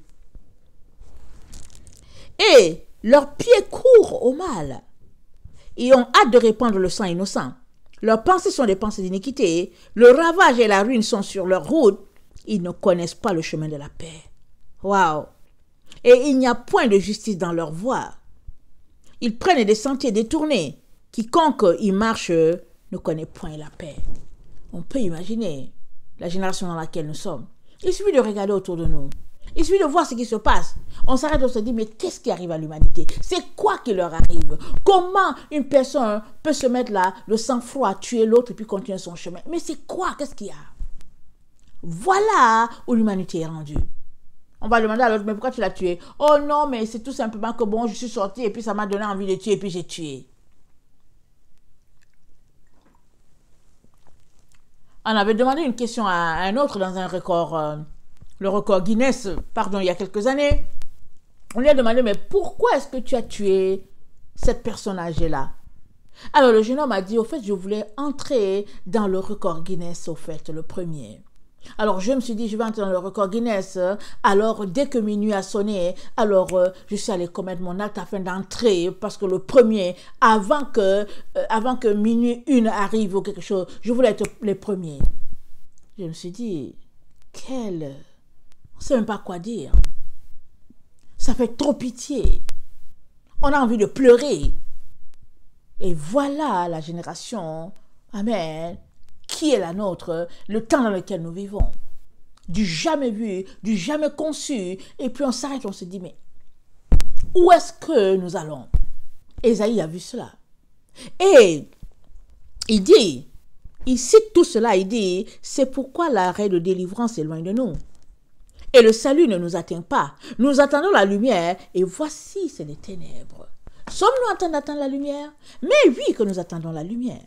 Et leurs pieds courent au mal. Ils ont hâte de répandre le sang innocent. Leurs pensées sont des pensées d'iniquité. Le ravage et la ruine sont sur leur route. Ils ne connaissent pas le chemin de la paix. Waouh! Et il n'y a point de justice dans leur voie. Ils prennent des sentiers détournés. Quiconque y marche ne connaît point la paix. On peut imaginer la génération dans laquelle nous sommes. Il suffit de regarder autour de nous. Il suffit de voir ce qui se passe. On s'arrête, on se dit, mais qu'est-ce qui arrive à l'humanité? C'est quoi qui leur arrive? Comment une personne peut se mettre là, le sang-froid, tuer l'autre et puis continuer son chemin? Mais c'est quoi? Qu'est-ce qu'il y a? Voilà où l'humanité est rendue. On va demander à l'autre, mais pourquoi tu l'as tué? Oh non, mais c'est tout simplement que bon, je suis sortie et puis ça m'a donné envie de tuer et puis j'ai tué. On avait demandé une question à un autre dans un record, euh, le record Guinness, pardon, il y a quelques années. On lui a demandé, mais pourquoi est-ce que tu as tué cette personne âgée-là? Alors le jeune homme a dit, au fait, je voulais entrer dans le record Guinness, au fait, le premier. Alors je me suis dit, je vais entrer dans le record Guinness. Alors dès que minuit a sonné, alors euh, je suis allé commettre mon acte afin d'entrer, parce que le premier, avant que, euh, avant que minuit une arrive ou quelque chose, je voulais être les premiers. Je me suis dit, quel... On ne sait même pas quoi dire. Ça fait trop pitié. On a envie de pleurer. Et voilà la génération, amen, qui est la nôtre, le temps dans lequel nous vivons. Du jamais vu, du jamais conçu. Et puis on s'arrête, on se dit, mais où est-ce que nous allons? Ésaïe a vu cela. Et il dit, il cite tout cela, il dit, c'est pourquoi l'arrêt de délivrance est loin de nous. Et le salut ne nous atteint pas. Nous attendons la lumière et voici, c'est les ténèbres. Sommes-nous en train d'attendre la lumière? Mais oui que nous attendons la lumière.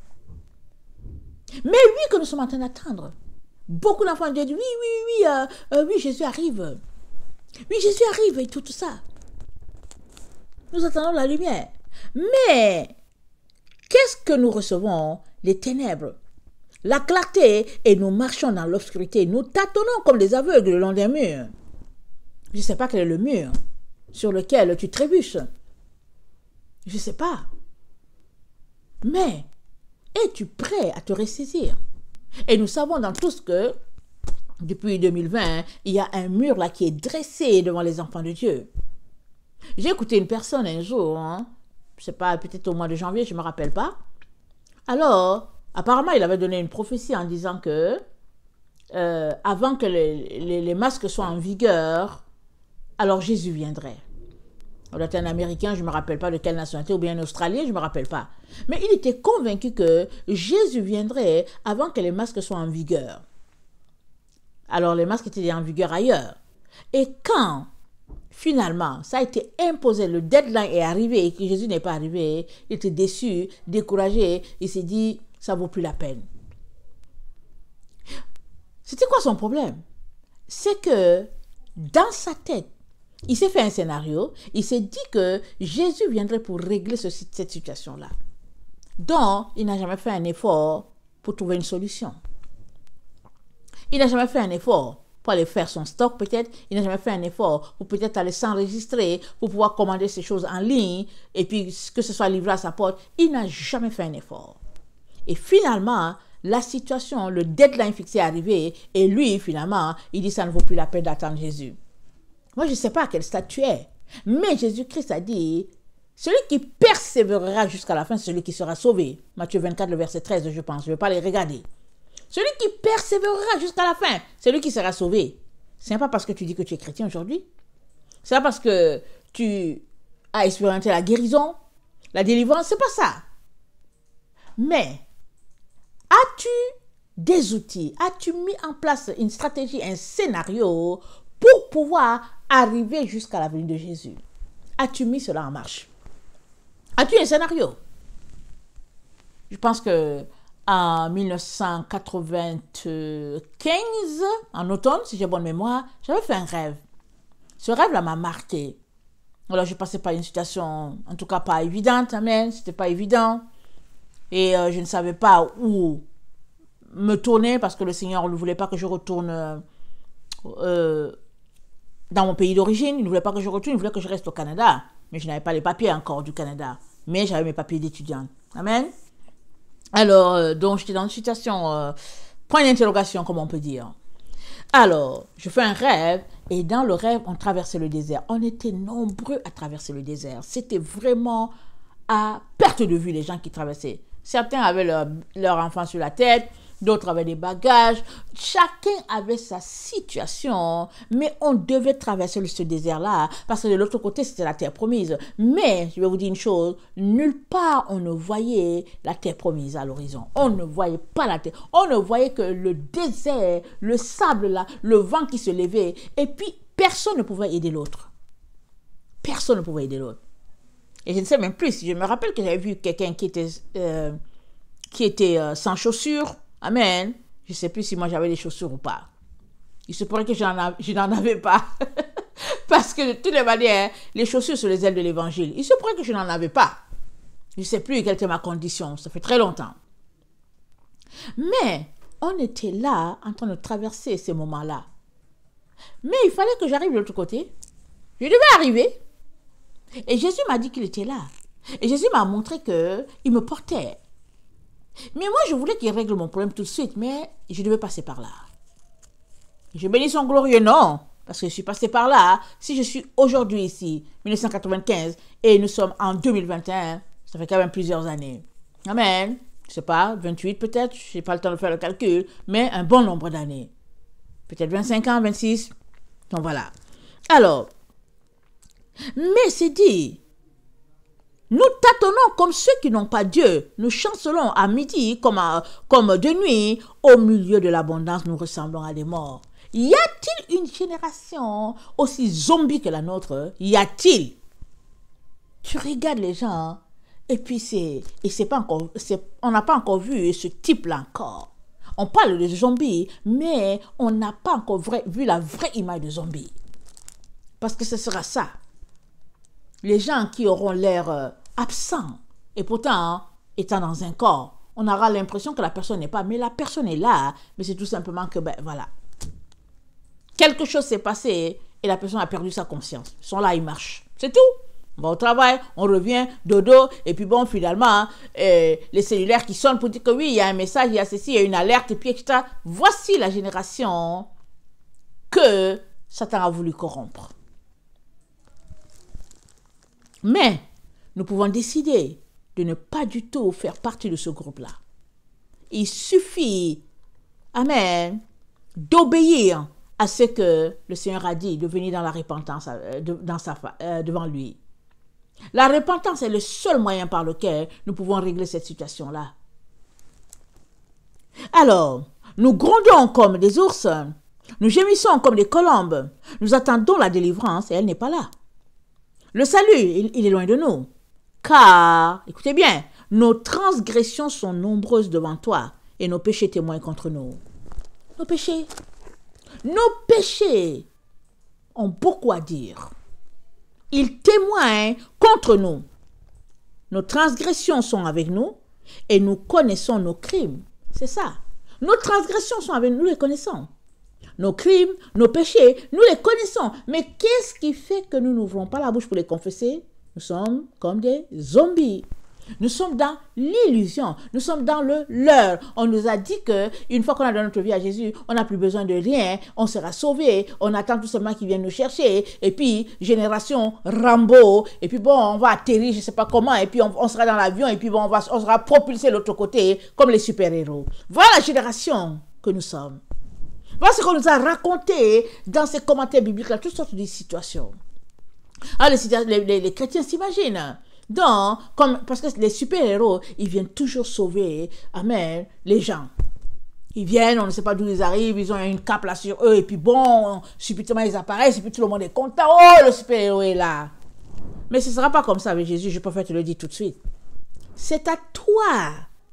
Mais oui que nous sommes en train d'attendre. Beaucoup d'enfants disent, oui, oui, oui, euh, euh, oui, Jésus arrive. Oui, Jésus arrive et tout, tout ça. Nous attendons la lumière. Mais, qu'est-ce que nous recevons? Les ténèbres. La clarté, et nous marchons dans l'obscurité. Nous tâtonnons comme des aveugles le long d'un mur. Je ne sais pas quel est le mur sur lequel tu trébuches. Je ne sais pas. Mais, es-tu prêt à te ressaisir? Et nous savons dans tous que, depuis deux mille vingt, il y a un mur là qui est dressé devant les enfants de Dieu. J'ai écouté une personne un jour, hein, je ne sais pas, peut-être au mois de janvier, je ne me rappelle pas. Alors, apparemment, il avait donné une prophétie en disant que, euh, avant que les, les, les masques soient en vigueur, alors Jésus viendrait. On doit être un Américain, je ne me rappelle pas de quelle nationalité, ou bien un Australien, je ne me rappelle pas. Mais il était convaincu que Jésus viendrait avant que les masques soient en vigueur. Alors les masques étaient en vigueur ailleurs. Et quand, finalement, ça a été imposé, le deadline est arrivé et que Jésus n'est pas arrivé, il était déçu, découragé, il s'est dit, ça ne vaut plus la peine. C'était quoi son problème? C'est que, dans sa tête, il s'est fait un scénario, il s'est dit que Jésus viendrait pour régler ce, cette situation-là. Donc, il n'a jamais fait un effort pour trouver une solution. Il n'a jamais fait un effort pour aller faire son stock peut-être, il n'a jamais fait un effort pour peut-être aller s'enregistrer, pour pouvoir commander ces choses en ligne, et puis que ce soit livré à sa porte. Il n'a jamais fait un effort. Et finalement, la situation, le deadline fixé est arrivé, et lui, finalement, il dit ça ne vaut plus la peine d'attendre Jésus. Moi, je ne sais pas à quel stade tu es, mais Jésus-Christ a dit, celui qui persévérera jusqu'à la fin, c'est celui qui sera sauvé. Matthieu vingt-quatre, le verset treize, je pense, je ne vais pas les regarder. Celui qui persévérera jusqu'à la fin, c'est lui qui sera sauvé. Ce n'est pas parce que tu dis que tu es chrétien aujourd'hui. Ce n'est pas parce que tu as expérimenté la guérison, la délivrance, ce n'est pas ça. Mais, as-tu des outils, as-tu mis en place une stratégie, un scénario pour pouvoir arriver jusqu'à la venue de Jésus? As-tu mis cela en marche? As-tu un scénario? Je pense que en mille neuf cent quatre-vingt-quinze, en automne, si j'ai bonne mémoire, j'avais fait un rêve. Ce rêve-là m'a marqué. Alors, je passais par une situation, en tout cas pas évidente, amen, c'était pas évident. Et euh, je ne savais pas où me tourner parce que le Seigneur ne voulait pas que je retourne euh, euh, dans mon pays d'origine. Il ne voulait pas que je retourne, il voulait que je reste au Canada. Mais je n'avais pas les papiers encore du Canada. Mais j'avais mes papiers d'étudiante. Amen. Alors, euh, donc, j'étais dans une situation, euh, point d'interrogation, comme on peut dire. Alors, je fais un rêve, et dans le rêve, on traversait le désert. On était nombreux à traverser le désert. C'était vraiment à perte de vue, les gens qui traversaient. Certains avaient leur, leur enfant sur la tête, d'autres avaient des bagages. Chacun avait sa situation, mais on devait traverser ce désert-là, parce que de l'autre côté, c'était la terre promise. Mais, je vais vous dire une chose, nulle part on ne voyait la terre promise à l'horizon. On ne voyait pas la terre. On ne voyait que le désert, le sable là, le vent qui se levait. Et puis, personne ne pouvait aider l'autre. Personne ne pouvait aider l'autre. Et je ne sais même plus, je me rappelle que j'avais vu quelqu'un qui était, euh, qui était euh, sans chaussures. Amen. Je ne sais plus si moi j'avais des chaussures ou pas. Il se pourrait que je n'en avais pas. Parce que de toutes les manières, les chaussures sur les ailes de l'évangile, il se pourrait que je n'en avais pas. Je ne sais plus quelle était ma condition. Ça fait très longtemps. Mais on était là en train de traverser ces moments-là. Mais il fallait que j'arrive de l'autre côté. Je devais arriver. Et Jésus m'a dit qu'il était là. Et Jésus m'a montré qu'il me portait. Mais moi, je voulais qu'il règle mon problème tout de suite, mais je devais passer par là. Je bénis son glorieux nom, parce que je suis passé par là. Si je suis aujourd'hui ici, mille neuf cent quatre-vingt-quinze, et nous sommes en deux mille vingt et un, ça fait quand même plusieurs années. Amen. Je ne sais pas, vingt-huit peut-être, je n'ai pas le temps de faire le calcul, mais un bon nombre d'années. Peut-être vingt-cinq ans, vingt-six. Donc voilà. Alors, mais c'est dit, nous tâtonnons comme ceux qui n'ont pas Dieu. Nous chancelons à midi comme, à, comme de nuit. Au milieu de l'abondance, nous ressemblons à des morts. Y a-t-il une génération aussi zombie que la nôtre? Y a-t-il? Tu regardes les gens et puis c'est et c'est pas encore c'est on n'a pas encore vu ce type-là encore. On parle de zombies, mais on n'a pas encore vrai, vu la vraie image de zombie. Parce que ce sera ça. Les gens qui auront l'air euh, absents et pourtant hein, étant dans un corps, on aura l'impression que la personne n'est pas, mais la personne est là, mais c'est tout simplement que ben voilà. Quelque chose s'est passé et la personne a perdu sa conscience. Ils sont là, ils marchent. C'est tout. On va au travail, on revient, dodo, et puis bon, finalement, euh, les cellulaires qui sonnent pour dire que oui, il y a un message, il y a ceci, il y a une alerte, et puis et cetera. Voici la génération que Satan a voulu corrompre. Mais nous pouvons décider de ne pas du tout faire partie de ce groupe-là. Il suffit, amen, d'obéir à ce que le Seigneur a dit, de venir dans la repentance euh, de, dans sa, euh, devant lui. La repentance est le seul moyen par lequel nous pouvons régler cette situation-là. Alors, nous grondons comme des ours, nous gémissons comme des colombes, nous attendons la délivrance et elle n'est pas là. Le salut, il, il est loin de nous. Car, écoutez bien, nos transgressions sont nombreuses devant toi et nos péchés témoignent contre nous. Nos péchés, nos péchés ont beaucoup à dire. Ils témoignent contre nous. Nos transgressions sont avec nous et nous connaissons nos crimes. C'est ça. Nos transgressions sont avec nous, nous les connaissons. Nos crimes, nos péchés, nous les connaissons. Mais qu'est-ce qui fait que nous n'ouvrons pas la bouche pour les confesser? Nous sommes comme des zombies. Nous sommes dans l'illusion. Nous sommes dans le leurre. On nous a dit que une fois qu'on a donné notre vie à Jésus, on n'a plus besoin de rien. On sera sauvé. On attend tout simplement qu'il vienne nous chercher. Et puis, génération Rambo. Et puis bon, on va atterrir, je ne sais pas comment. Et puis, on, on sera dans l'avion. Et puis bon, on, va, on sera propulsé de l'autre côté comme les super-héros. Voilà la génération que nous sommes. Voilà ce qu'on nous a raconté dans ces commentaires bibliques, là, toutes sortes de situations. Alors, les, les, les, les chrétiens s'imaginent. Donc, comme, parce que les super-héros, ils viennent toujours sauver, amen, les gens. Ils viennent, on ne sait pas d'où ils arrivent, ils ont une cape là sur eux, et puis bon, subitement ils apparaissent, et puis tout le monde est content. Oh, le super-héros est là. Mais ce ne sera pas comme ça avec Jésus, je préfère te le dire tout de suite. C'est à toi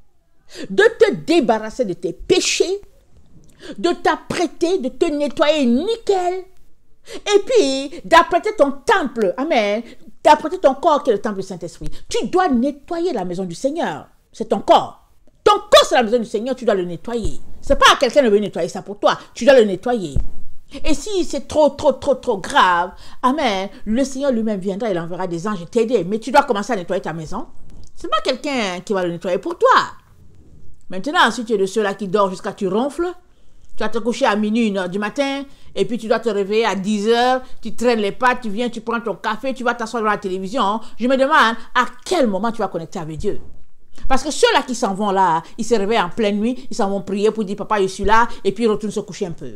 de te débarrasser de tes péchés, de t'apprêter, de te nettoyer nickel, et puis d'apprêter ton temple, amen, d'apprêter ton corps qui est le temple du Saint-Esprit. Tu dois nettoyer la maison du Seigneur. C'est ton corps. Ton corps, c'est la maison du Seigneur, tu dois le nettoyer. C'est pas à quelqu'un de venir nettoyer ça pour toi. Tu dois le nettoyer. Et si c'est trop, trop, trop, trop grave, amen, le Seigneur lui-même viendra, il enverra des anges t'aider. Mais tu dois commencer à nettoyer ta maison. C'est pas quelqu'un qui va le nettoyer pour toi. Maintenant, si tu es de ceux-là qui dorment jusqu'à tu ronfles, tu vas te coucher à minuit, une heure du matin, et puis tu dois te réveiller à dix heures, tu traînes les pattes, tu viens, tu prends ton café, tu vas t'asseoir devant la télévision. Je me demande à quel moment tu vas connecter avec Dieu. Parce que ceux-là qui s'en vont là, ils se réveillent en pleine nuit, ils s'en vont prier pour dire, papa, je suis là, et puis ils retournent se coucher un peu.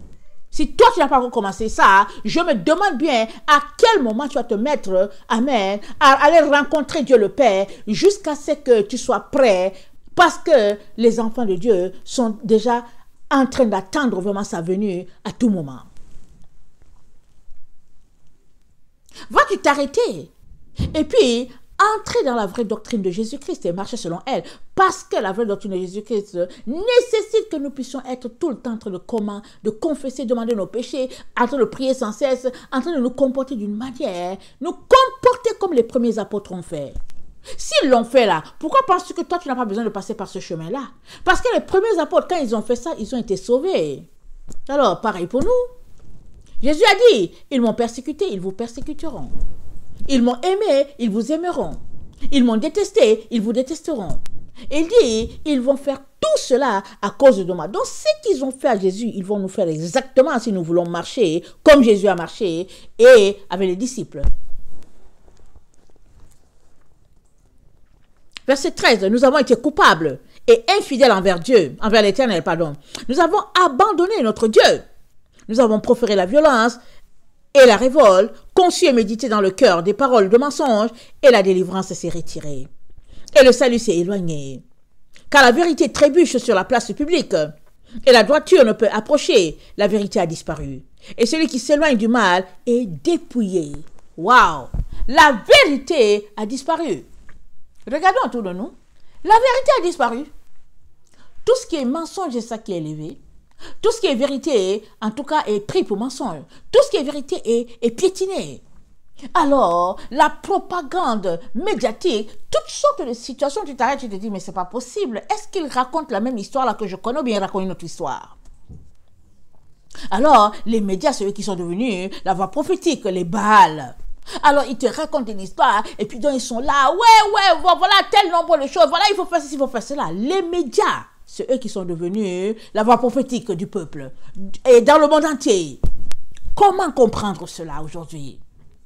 Si toi, tu n'as pas encore commencé ça, je me demande bien à quel moment tu vas te mettre, amen, à aller rencontrer Dieu le Père, jusqu'à ce que tu sois prêt, parce que les enfants de Dieu sont déjà en train d'attendre vraiment sa venue à tout moment. Vas-tu t'arrêter? Et puis, entrer dans la vraie doctrine de Jésus-Christ et marcher selon elle. Parce que la vraie doctrine de Jésus-Christ nécessite que nous puissions être tout le temps en train de comment, de confesser, demander nos péchés, en train de prier sans cesse, en train de nous comporter d'une manière, nous comporter comme les premiers apôtres ont fait. S'ils l'ont fait là, pourquoi penses-tu que toi tu n'as pas besoin de passer par ce chemin-là? Parce que les premiers apôtres, quand ils ont fait ça, ils ont été sauvés. Alors, pareil pour nous. Jésus a dit, ils m'ont persécuté, ils vous persécuteront. Ils m'ont aimé, ils vous aimeront. Ils m'ont détesté, ils vous détesteront. Il dit, ils vont faire tout cela à cause de moi. Donc, ce qu'ils ont fait à Jésus, ils vont nous faire exactement si nous voulons marcher comme Jésus a marché et avec les disciples. Verset treize, nous avons été coupables et infidèles envers Dieu, envers l'Éternel, pardon. Nous avons abandonné notre Dieu. Nous avons proféré la violence et la révolte, conçu et médité dans le cœur des paroles de mensonges, et la délivrance s'est retirée. Et le salut s'est éloigné. Car la vérité trébuche sur la place publique, et la droiture ne peut approcher, la vérité a disparu. Et celui qui s'éloigne du mal est dépouillé. Waouh! La vérité a disparu. Regardons autour de nous. La vérité a disparu. Tout ce qui est mensonge, c'est ça qui est élevé. Tout ce qui est vérité, en tout cas, est pris pour mensonge. Tout ce qui est vérité est, est piétiné. Alors, la propagande médiatique, toutes sortes de situations, tu t'arrêtes, tu te dis, mais c'est pas possible. Est-ce qu'il raconte la même histoire là que je connais ou bien il raconte une autre histoire? Alors, les médias, ceux qui sont devenus la voix prophétique, les Baals. Alors, ils te racontent une histoire, et puis donc ils sont là, ouais, ouais, voilà tel nombre de choses, voilà, il faut faire ceci, il faut faire cela. Les médias, c'est eux qui sont devenus la voix prophétique du peuple, et dans le monde entier. Comment comprendre cela aujourd'hui?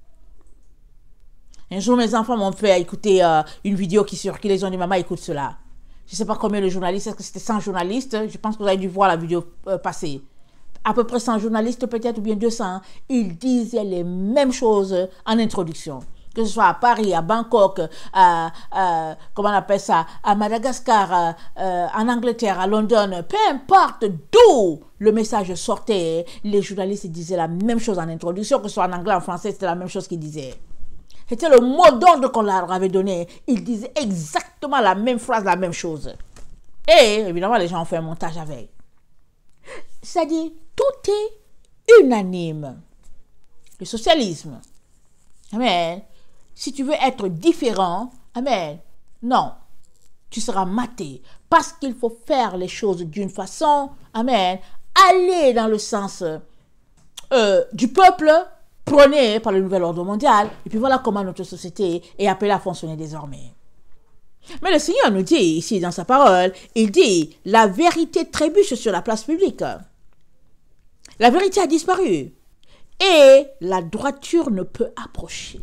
Un jour, mes enfants m'ont fait écouter euh, une vidéo qui circule, ils ont dit, maman, écoute cela. Je ne sais pas combien de journalistes, est-ce que c'était cent journalistes? Je pense que vous avez dû voir la vidéo euh, passer. À peu près cent journalistes peut-être, ou bien deux cents, ils disaient les mêmes choses en introduction. Que ce soit à Paris, à Bangkok, à, à comment on appelle ça, à Madagascar, à, à, en Angleterre, à London, peu importe d'où le message sortait, les journalistes disaient la même chose en introduction, que ce soit en anglais, en français, c'était la même chose qu'ils disaient. C'était le mot d'ordre qu'on leur avait donné. Ils disaient exactement la même phrase, la même chose. Et évidemment, les gens ont fait un montage avec. C'est-à-dire, tout est unanime. Le socialisme. Amen. Si tu veux être différent, amen. Non. Tu seras maté. Parce qu'il faut faire les choses d'une façon, amen. Aller dans le sens euh, du peuple, prôné par le nouvel ordre mondial. Et puis voilà comment notre société est appelée à fonctionner désormais. Mais le Seigneur nous dit ici dans sa parole, il dit, la vérité trébuche sur la place publique. La vérité a disparu. Et la droiture ne peut approcher.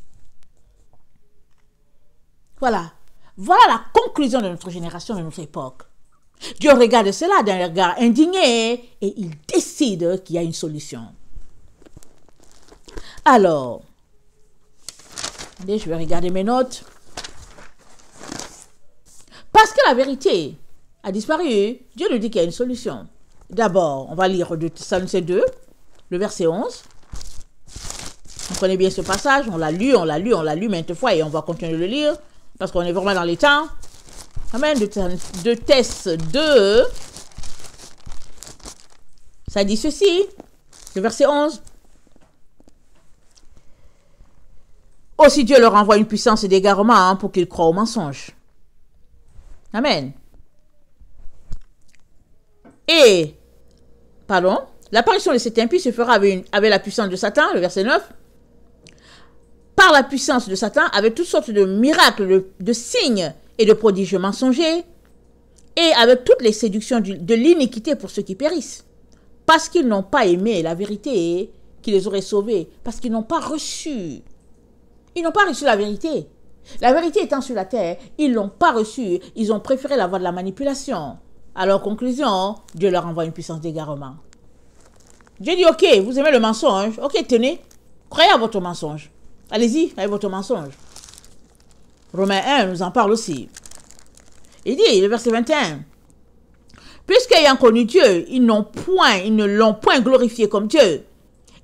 Voilà. Voilà la conclusion de notre génération, de notre époque. Dieu regarde cela d'un regard indigné et il décide qu'il y a une solution. Alors, je vais regarder mes notes. Parce que la vérité a disparu, Dieu nous dit qu'il y a une solution. D'abord, on va lire de Thessaloniciens deux, le verset onze. On connaît bien ce passage, on l'a lu, on l'a lu, on l'a lu maintes fois et on va continuer de le lire parce qu'on est vraiment dans les temps. Amen. De Thess deux, ça dit ceci, le verset onze. Aussi Dieu leur envoie une puissance d'égarement hein, pour qu'ils croient au mensonge. Amen. Et, pardon, l'apparition de cet impie se fera avec, une, avec la puissance de Satan, le verset neuf. Par la puissance de Satan, avec toutes sortes de miracles, de, de signes et de prodiges mensongers, et avec toutes les séductions du, de l'iniquité pour ceux qui périssent. Parce qu'ils n'ont pas aimé la vérité qui les aurait sauvés, parce qu'ils n'ont pas reçu. Ils n'ont pas reçu la vérité. La vérité étant sur la terre, ils ne l'ont pas reçue. Ils ont préféré la voie de la manipulation. Alors, conclusion, Dieu leur envoie une puissance d'égarement. Dieu dit, ok, vous aimez le mensonge. Ok, tenez, croyez à votre mensonge. Allez-y, croyez à votre mensonge. Romains un nous en parle aussi. Il dit, le verset vingt et un. Puisqu'ayant connu Dieu, ils n'ont point, ils ne l'ont point glorifié comme Dieu.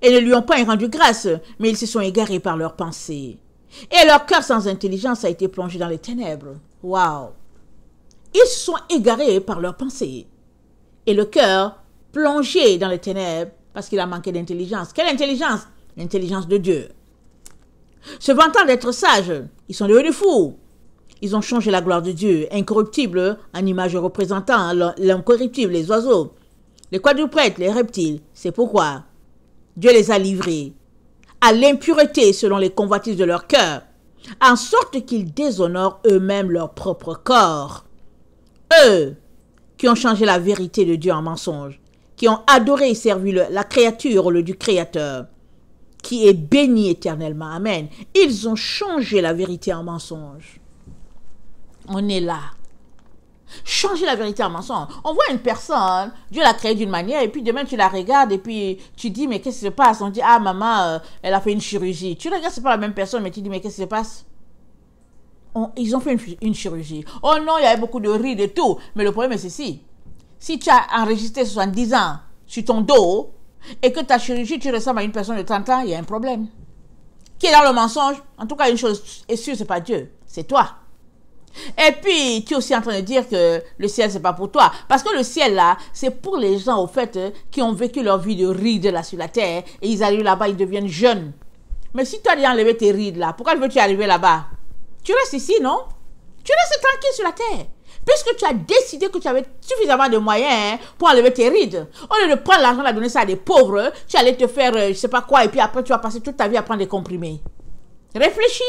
et ne lui ont pas rendu grâce, mais ils se sont égarés par leurs pensées. Et leur cœur sans intelligence a été plongé dans les ténèbres. Waouh! Ils se sont égarés par leurs pensées. Et le cœur plongé dans les ténèbres parce qu'il a manqué d'intelligence. Quelle intelligence? L'intelligence de Dieu. Se vantant d'être sages, ils sont devenus fous. Ils ont changé la gloire de Dieu, incorruptible, en image représentant l'incorruptible, les oiseaux, les quadrupèdes, les reptiles. C'est pourquoi Dieu les a livrés à l'impureté selon les convoitises de leur cœur, en sorte qu'ils déshonorent eux-mêmes leur propre corps. Eux qui ont changé la vérité de Dieu en mensonge, qui ont adoré et servi le, la créature au lieu du Créateur, qui est béni éternellement. Amen. Ils ont changé la vérité en mensonge. On est là. Changer la vérité en mensonge. On voit une personne, Dieu l'a créée d'une manière, et puis demain tu la regardes, et puis tu dis, mais qu'est-ce qui se passe? On dit, ah maman, euh, elle a fait une chirurgie. Tu regardes, c'est pas la même personne, mais tu dis, mais qu'est-ce qui se passe? On, ils ont fait une, une chirurgie. Oh non, il y avait beaucoup de rides et tout. Mais le problème est ceci. Si tu as enregistré soixante-dix ans sur ton dos, et que ta chirurgie, tu ressembles à une personne de trente ans, il y a un problème. Qui est dans le mensonge? En tout cas, une chose est sûre, c'est pas Dieu, c'est toi. Et puis, tu es aussi en train de dire que le ciel, c'est pas pour toi. Parce que le ciel, là, c'est pour les gens, au fait, qui ont vécu leur vie de rides, là, sur la terre, et ils arrivent là-bas, ils deviennent jeunes. Mais si tu as déjà enlevé tes rides, là, pourquoi veux-tu arriver là-bas? Tu restes ici, non? Tu restes tranquille sur la terre. Puisque tu as décidé que tu avais suffisamment de moyens hein, pour enlever tes rides. Au lieu de prendre l'argent et donner ça à des pauvres, tu allais te faire, euh, je sais pas quoi, et puis après, tu vas passer toute ta vie à prendre des comprimés. Réfléchis.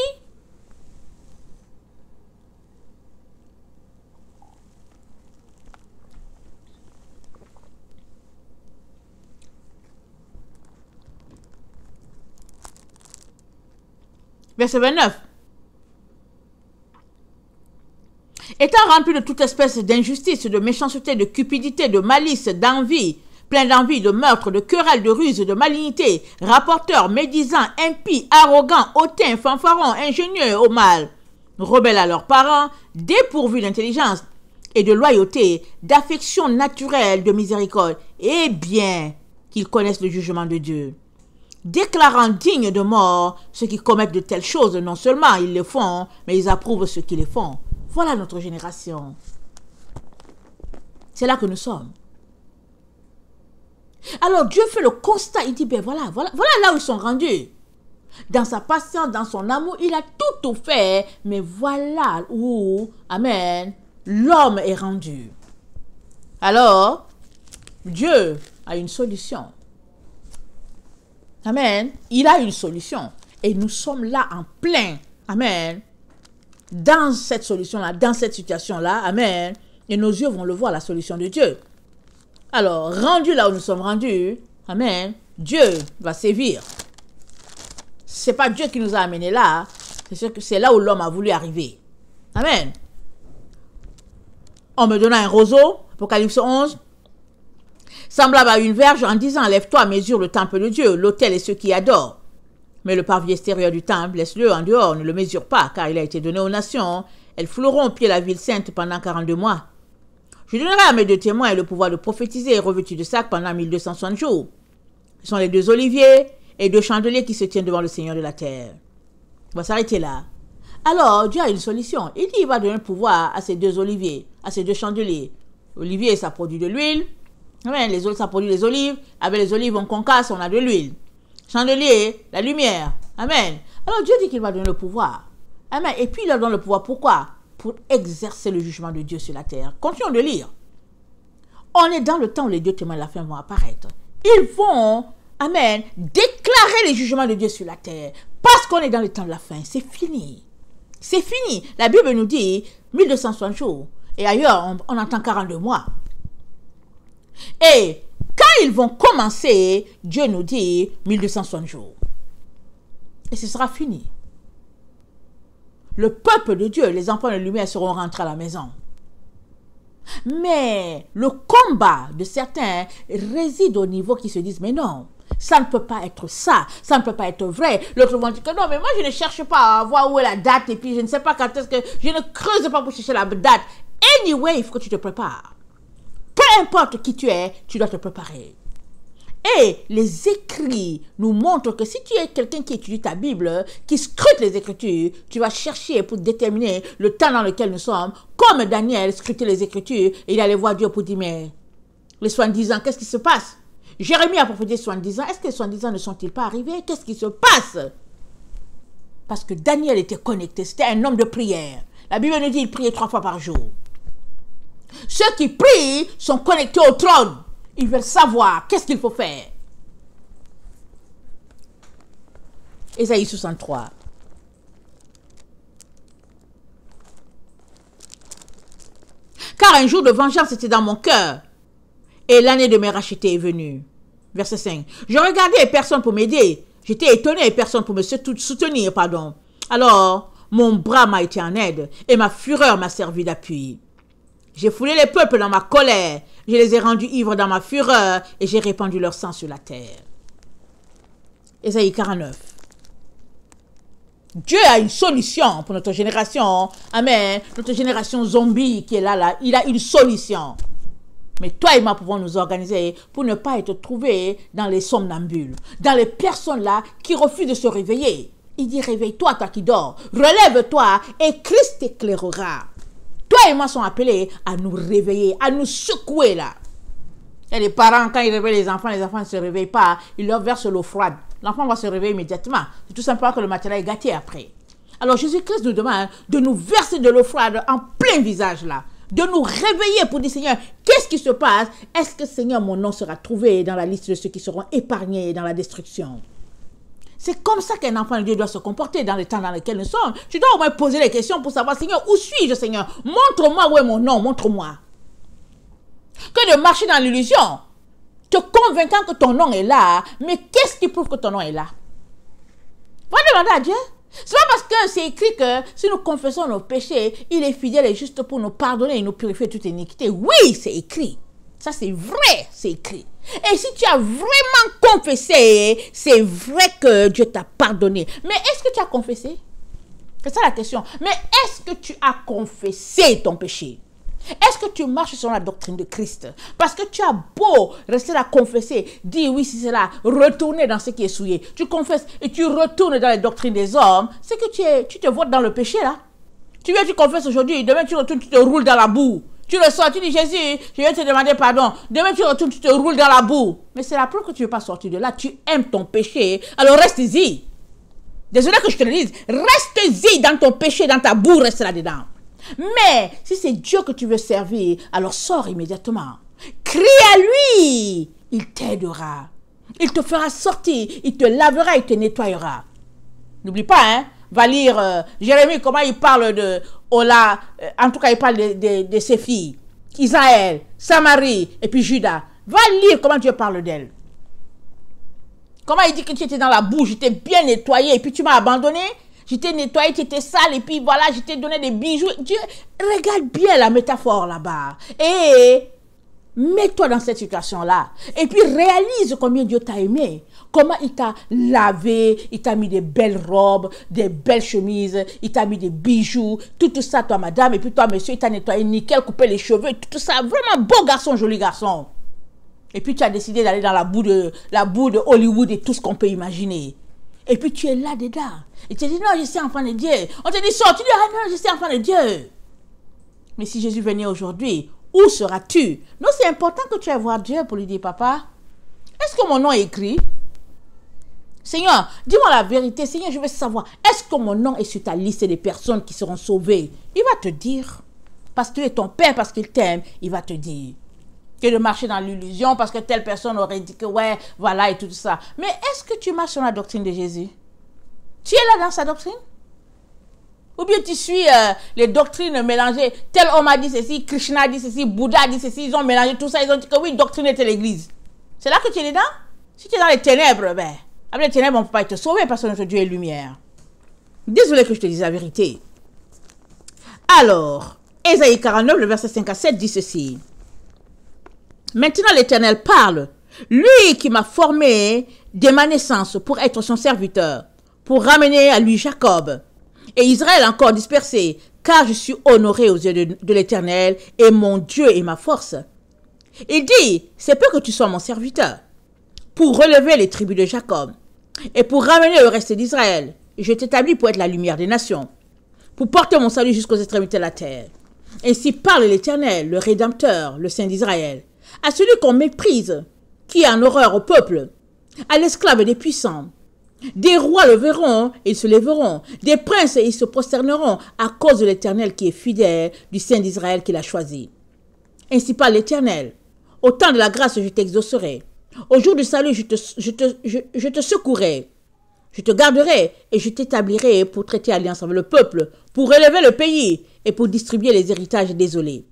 Verset vingt-neuf. Étant rempli de toute espèce d'injustice, de méchanceté, de cupidité, de malice, d'envie, plein d'envie, de meurtre, de querelle, de ruse, de malignité, rapporteur, médisant, impie, arrogant, hautain, fanfaron, ingénieux au mal, rebelles à leurs parents, dépourvus d'intelligence et de loyauté, d'affection naturelle, de miséricorde, et bien qu'ils connaissent le jugement de Dieu. Déclarant dignes de mort ceux qui commettent de telles choses, non seulement ils le font, mais ils approuvent ceux qui les font. Voilà notre génération. C'est là que nous sommes. Alors Dieu fait le constat, il dit, ben voilà, voilà, voilà là où ils sont rendus. Dans sa patience, dans son amour, il a tout offert, mais voilà où, amen, l'homme est rendu. Alors, Dieu a une solution. Amen. Il a une solution. Et nous sommes là en plein. Amen. Dans cette solution-là, dans cette situation-là. Amen. Et nos yeux vont le voir, la solution de Dieu. Alors, rendu là où nous sommes rendus. Amen. Dieu va sévir. Ce n'est pas Dieu qui nous a amenés là. C'est là où l'homme a voulu arriver. Amen. On me donna un roseau. Apocalypse onze. Semblable à une verge en disant, lève-toi, mesure le temple de Dieu, l'autel et ceux qui adorent. Mais le parvis extérieur du temple, laisse-le en dehors, ne le mesure pas, car il a été donné aux nations. Elles fouleront au pied la ville sainte pendant quarante-deux mois. Je donnerai à mes deux témoins le pouvoir de prophétiser, revêtus de sac pendant mille deux cent soixante jours. Ce sont les deux oliviers et deux chandeliers qui se tiennent devant le Seigneur de la terre. On va s'arrêter là. Alors, Dieu a une solution. Il dit qu'il va donner le pouvoir à ces deux oliviers, à ces deux chandeliers. L'olivier, ça produit de l'huile. Amen. Les olives, ça produit les olives. Avec les olives, on concasse, on a de l'huile. Chandelier, la lumière. Amen. Alors Dieu dit qu'il va donner le pouvoir. Amen. Et puis il leur donne le pouvoir. Pourquoi? Pour exercer le jugement de Dieu sur la terre. Continuons de lire. On est dans le temps où les deux témoins de la fin vont apparaître. Ils vont, amen, déclarer les jugements de Dieu sur la terre. Parce qu'on est dans le temps de la fin. C'est fini. C'est fini. La Bible nous dit mille deux cent soixante jours. Et ailleurs, on, on entend quarante-deux mois. Et quand ils vont commencer, Dieu nous dit mille deux cent soixante jours. Et ce sera fini. Le peuple de Dieu, les enfants de lumière seront rentrés à la maison. Mais le combat de certains réside au niveau qui se disent, mais non, ça ne peut pas être ça, ça ne peut pas être vrai. L'autre vont dire que non, mais moi je ne cherche pas à voir où est la date et puis je ne sais pas quand est-ce que, je ne creuse pas pour chercher la date. Anyway, il faut que tu te prépares. Peu importe qui tu es, tu dois te préparer. Et les écrits nous montrent que si tu es quelqu'un qui étudie ta Bible, qui scrute les Écritures, tu vas chercher pour déterminer le temps dans lequel nous sommes, comme Daniel scrutait les Écritures, et il allait voir Dieu pour dire, mais les soixante-dix ans, qu'est-ce qui se passe? Jérémie a prophétisé soixante-dix ans, est-ce que les soixante-dix ans ne sont-ils pas arrivés? Qu'est-ce qui se passe? Parce que Daniel était connecté, c'était un homme de prière. La Bible nous dit qu'il priait trois fois par jour. Ceux qui prient sont connectés au trône. Ils veulent savoir qu'est-ce qu'il faut faire. Ésaïe soixante-trois. Car un jour de vengeance était dans mon cœur, et l'année de mes rachetés est venue. Verset cinq. Je regardais et personne pour m'aider. J'étais étonné et personne pour me soutenir, pardon. Alors, mon bras m'a été en aide, et ma fureur m'a servi d'appui. J'ai foulé les peuples dans ma colère, je les ai rendus ivres dans ma fureur, et j'ai répandu leur sang sur la terre. Ésaïe quarante-neuf. Dieu a une solution pour notre génération. Amen. Notre génération zombie qui est là, là, il a une solution. Mais toi et moi pouvons nous organiser pour ne pas être trouvés dans les somnambules, dans les personnes là qui refusent de se réveiller. Il dit, réveille-toi, toi qui dors, relève-toi et Christ t'éclairera. Toi et moi sommes appelés à nous réveiller, à nous secouer là. Il y a des parents, quand ils réveillent les enfants, les enfants ne se réveillent pas, ils leur versent l'eau froide. L'enfant va se réveiller immédiatement. C'est tout simplement que le matériel est gâté après. Alors Jésus-Christ nous demande de nous verser de l'eau froide en plein visage là. De nous réveiller pour dire, Seigneur, qu'est-ce qui se passe? Est-ce que, Seigneur, mon nom sera trouvé dans la liste de ceux qui seront épargnés dans la destruction? C'est comme ça qu'un enfant de Dieu doit se comporter dans les temps dans lesquels nous sommes. Tu dois au moins poser les questions pour savoir, Seigneur, où suis-je, Seigneur? Montre-moi où est mon nom, montre-moi. Que de marcher dans l'illusion, te convainquant que ton nom est là, mais qu'est-ce qui prouve que ton nom est là? Va demander à Dieu. C'est pas parce que c'est écrit que si nous confessons nos péchés, il est fidèle et juste pour nous pardonner et nous purifier de toute iniquité. Oui, c'est écrit. Ça, c'est vrai, c'est écrit. Et si tu as vraiment confessé, c'est vrai que Dieu t'a pardonné. Mais est-ce que tu as confessé? C'est ça la question. Mais est-ce que tu as confessé ton péché? Est-ce que tu marches sur la doctrine de Christ? Parce que tu as beau rester là confesser, dire oui si c'est là, retourner dans ce qui est souillé. Tu confesses et tu retournes dans les doctrines des hommes. C'est que tu, es, tu te votes dans le péché là. Tu viens, tu confesses aujourd'hui, demain tu retournes, tu te roules dans la boue. Tu le sors, tu dis Jésus, je viens te demander pardon. Demain tu retournes, tu te roules dans la boue. Mais c'est la preuve que tu ne veux pas sortir de là. Tu aimes ton péché, alors reste-y. Désolé que je te le dise, reste-y dans ton péché, dans ta boue, reste là-dedans. Mais si c'est Dieu que tu veux servir, alors sors immédiatement. Crie à lui, il t'aidera. Il te fera sortir, il te lavera, il te nettoyera. N'oublie pas, hein, va lire euh, Jérémie, comment il parle de Ola, euh, en tout cas il parle de, de, de ses filles, Israël, Samarie et puis Juda. Va lire comment Dieu parle d'elle. Comment il dit que tu étais dans la boue, j'étais bien nettoyé et puis tu m'as abandonné. Je t'ai nettoyé, tu étais sale et puis voilà, je t'ai donné des bijoux. Dieu, regarde bien la métaphore là-bas. Et mets-toi dans cette situation-là. Et puis réalise combien Dieu t'a aimé. Comment il t'a lavé, il t'a mis des belles robes, des belles chemises, il t'a mis des bijoux, tout, tout ça, toi madame, et puis toi monsieur, il t'a nettoyé nickel, coupé les cheveux, tout ça. Vraiment beau garçon, joli garçon. Et puis tu as décidé d'aller dans la boue de, la boue de Hollywood et tout ce qu'on peut imaginer. Et puis tu es là-dedans. Et tu te dis, non, je suis enfant de Dieu. On te dit, sors, tu dis, ah non, je suis enfant de Dieu. Mais si Jésus venait aujourd'hui, où seras-tu? Non, c'est important que tu ailles voir Dieu pour lui dire, papa, est-ce que mon nom est écrit? Seigneur, dis-moi la vérité. Seigneur, je veux savoir, est-ce que mon nom est sur ta liste des personnes qui seront sauvées? Il va te dire. Parce que tu es ton Père, parce qu'il t'aime, il va te dire. Que de marcher dans l'illusion parce que telle personne aurait dit que ouais, voilà et tout ça. Mais est-ce que tu marches sur la doctrine de Jésus? Tu es là dans sa doctrine? Ou bien tu suis euh, les doctrines mélangées. Tel homme a dit ceci, Krishna a dit ceci, Bouddha a dit ceci, ils ont mélangé tout ça, ils ont dit que oui, doctrine était l'église. C'est là que tu es dedans? Si tu es dans les ténèbres, ben, avec les ténèbres, on ne peut pas te sauver parce que notre Dieu est lumière. Désolé que je te dise la vérité. Alors, Ésaïe quarante-neuf, le verset cinq à sept dit ceci. Maintenant l'Éternel parle, lui qui m'a formé dès ma naissance pour être son serviteur, pour ramener à lui Jacob et Israël encore dispersé, car je suis honoré aux yeux de, de l'Éternel et mon Dieu est ma force. Il dit, c'est peu que tu sois mon serviteur. pour relever les tribus de Jacob et pour ramener le reste d'Israël. Je t'établis pour être la lumière des nations, pour porter mon salut jusqu'aux extrémités de la terre. Ainsi parle l'Éternel, le Rédempteur, le Saint d'Israël, à celui qu'on méprise, qui est en horreur au peuple, à l'esclave des puissants. Des rois le verront et ils se lèveront, des princes et ils se prosterneront à cause de l'Éternel qui est fidèle, du Saint d'Israël qu'il a choisi. Ainsi parle l'Éternel, au temps de la grâce je t'exaucerai, au jour du salut je te, je te, je, je te secouerai. Je te garderai et je t'établirai pour traiter alliance avec le peuple, pour relever le pays et pour distribuer les héritages désolés.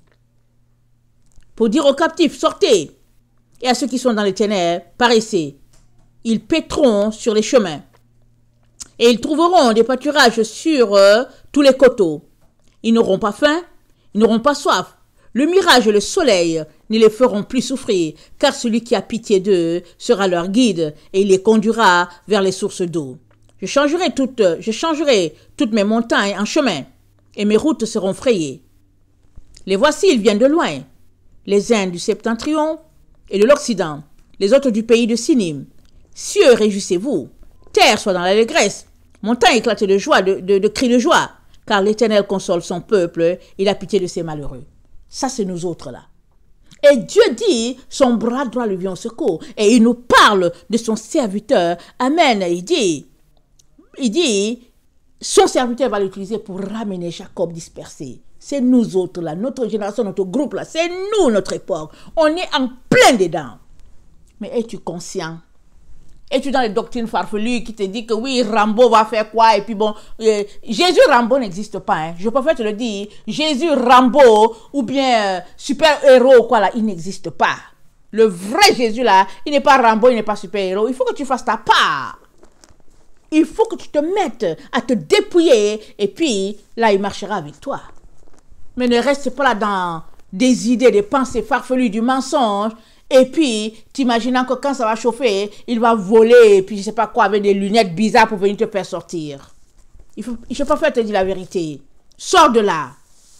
Pour dire aux captifs, sortez, et à ceux qui sont dans les ténèbres, paraissez. Ils paîtront sur les chemins, et ils trouveront des pâturages sur euh, tous les coteaux. Ils n'auront pas faim, ils n'auront pas soif. Le mirage et le soleil ne les feront plus souffrir, car celui qui a pitié d'eux sera leur guide, et il les conduira vers les sources d'eau. Je changerai toutes, je changerai toutes mes montagnes en chemin, et mes routes seront frayées. Les voici, ils viennent de loin, les uns du septentrion et de l'Occident, les autres du pays de Sinim. Cieux, réjouissez-vous, terre soit dans l'allégresse, montagne éclatée de joie, de, de, de cris de joie, car l'Éternel console son peuple, il a pitié de ses malheureux. Ça, c'est nous autres là. Et Dieu dit, son bras droit lui vient au secours, et il nous parle de son serviteur. Amen. Il dit, il dit, son serviteur va l'utiliser pour ramener Jacob dispersé. C'est nous autres là, notre génération, notre groupe là, c'est nous, notre époque. On est en plein dedans. Mais es-tu conscient? Es-tu dans les doctrines farfelues qui te disent que oui, Rambo va faire quoi? Et puis bon, euh, Jésus Rambo n'existe pas. Hein. Je préfère te le dire. Jésus Rambo ou bien euh, super-héros, quoi là, il n'existe pas. Le vrai Jésus là, il n'est pas Rambo, il n'est pas super-héros. Il faut que tu fasses ta part. Il faut que tu te mettes à te dépouiller et puis là, il marchera avec toi. Mais ne reste pas là dans des idées, des pensées farfelues, du mensonge. Et puis, t'imaginant que quand ça va chauffer, il va voler, et puis je sais pas quoi, avec des lunettes bizarres pour venir te faire sortir. Il faut, je préfère te dire la vérité. Sors de là.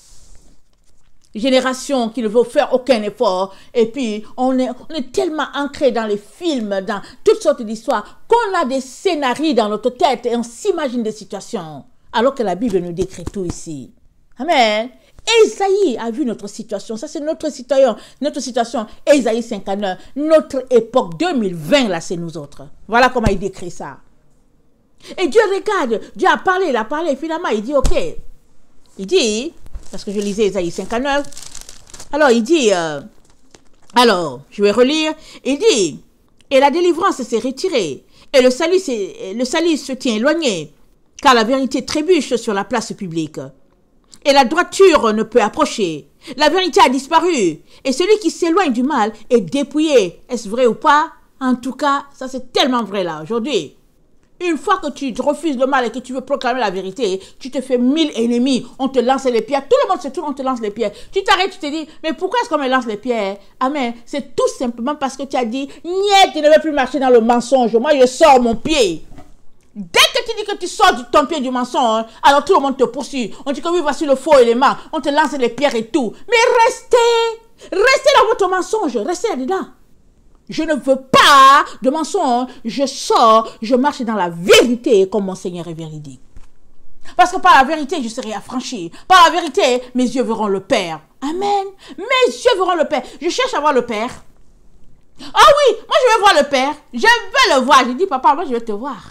Génération qui ne veut faire aucun effort. Et puis, on est, on est tellement ancré dans les films, dans toutes sortes d'histoires, qu'on a des scénarios dans notre tête et on s'imagine des situations. Alors que la Bible nous décrit tout ici. Amen. Ésaïe a vu notre situation, ça c'est notre situation, notre situation, Ésaïe cinquante-neuf, notre époque deux mille vingt, là c'est nous autres. Voilà comment il décrit ça. Et Dieu regarde, Dieu a parlé, il a parlé, finalement il dit ok. Il dit, parce que je lisais Ésaïe cinquante-neuf, alors il dit, euh, alors je vais relire, il dit, et la délivrance s'est retirée, et le salut, le salut se tient éloigné, car la vérité trébuche sur la place publique. Et la droiture ne peut approcher. La vérité a disparu. Et celui qui s'éloigne du mal est dépouillé. Est-ce vrai ou pas? En tout cas, ça c'est tellement vrai là aujourd'hui. Une fois que tu refuses le mal et que tu veux proclamer la vérité, tu te fais mille ennemis. On te lance les pierres. Tout le monde se tourne, on te lance les pierres. Tu t'arrêtes, tu te dis, mais pourquoi est-ce qu'on me lance les pierres? Amen. C'est tout simplement parce que tu as dit, niet, tu ne veux plus marcher dans le mensonge. Moi, je sors mon pied. Dès que tu dis que tu sors du ton pied du mensonge, alors tout le monde te poursuit. On dit que oui, voici le faux élément. On te lance les pierres et tout. Mais restez, restez dans votre mensonge, restez là-dedans. Je ne veux pas de mensonge. Je sors, je marche dans la vérité comme mon Seigneur est véridique. Parce que par la vérité, je serai affranchi. Par la vérité, mes yeux verront le Père. Amen. Mes yeux verront le Père. Je cherche à voir le Père. Ah oui, moi je veux voir le Père. Je veux le voir. Je dis, papa, moi je veux te voir.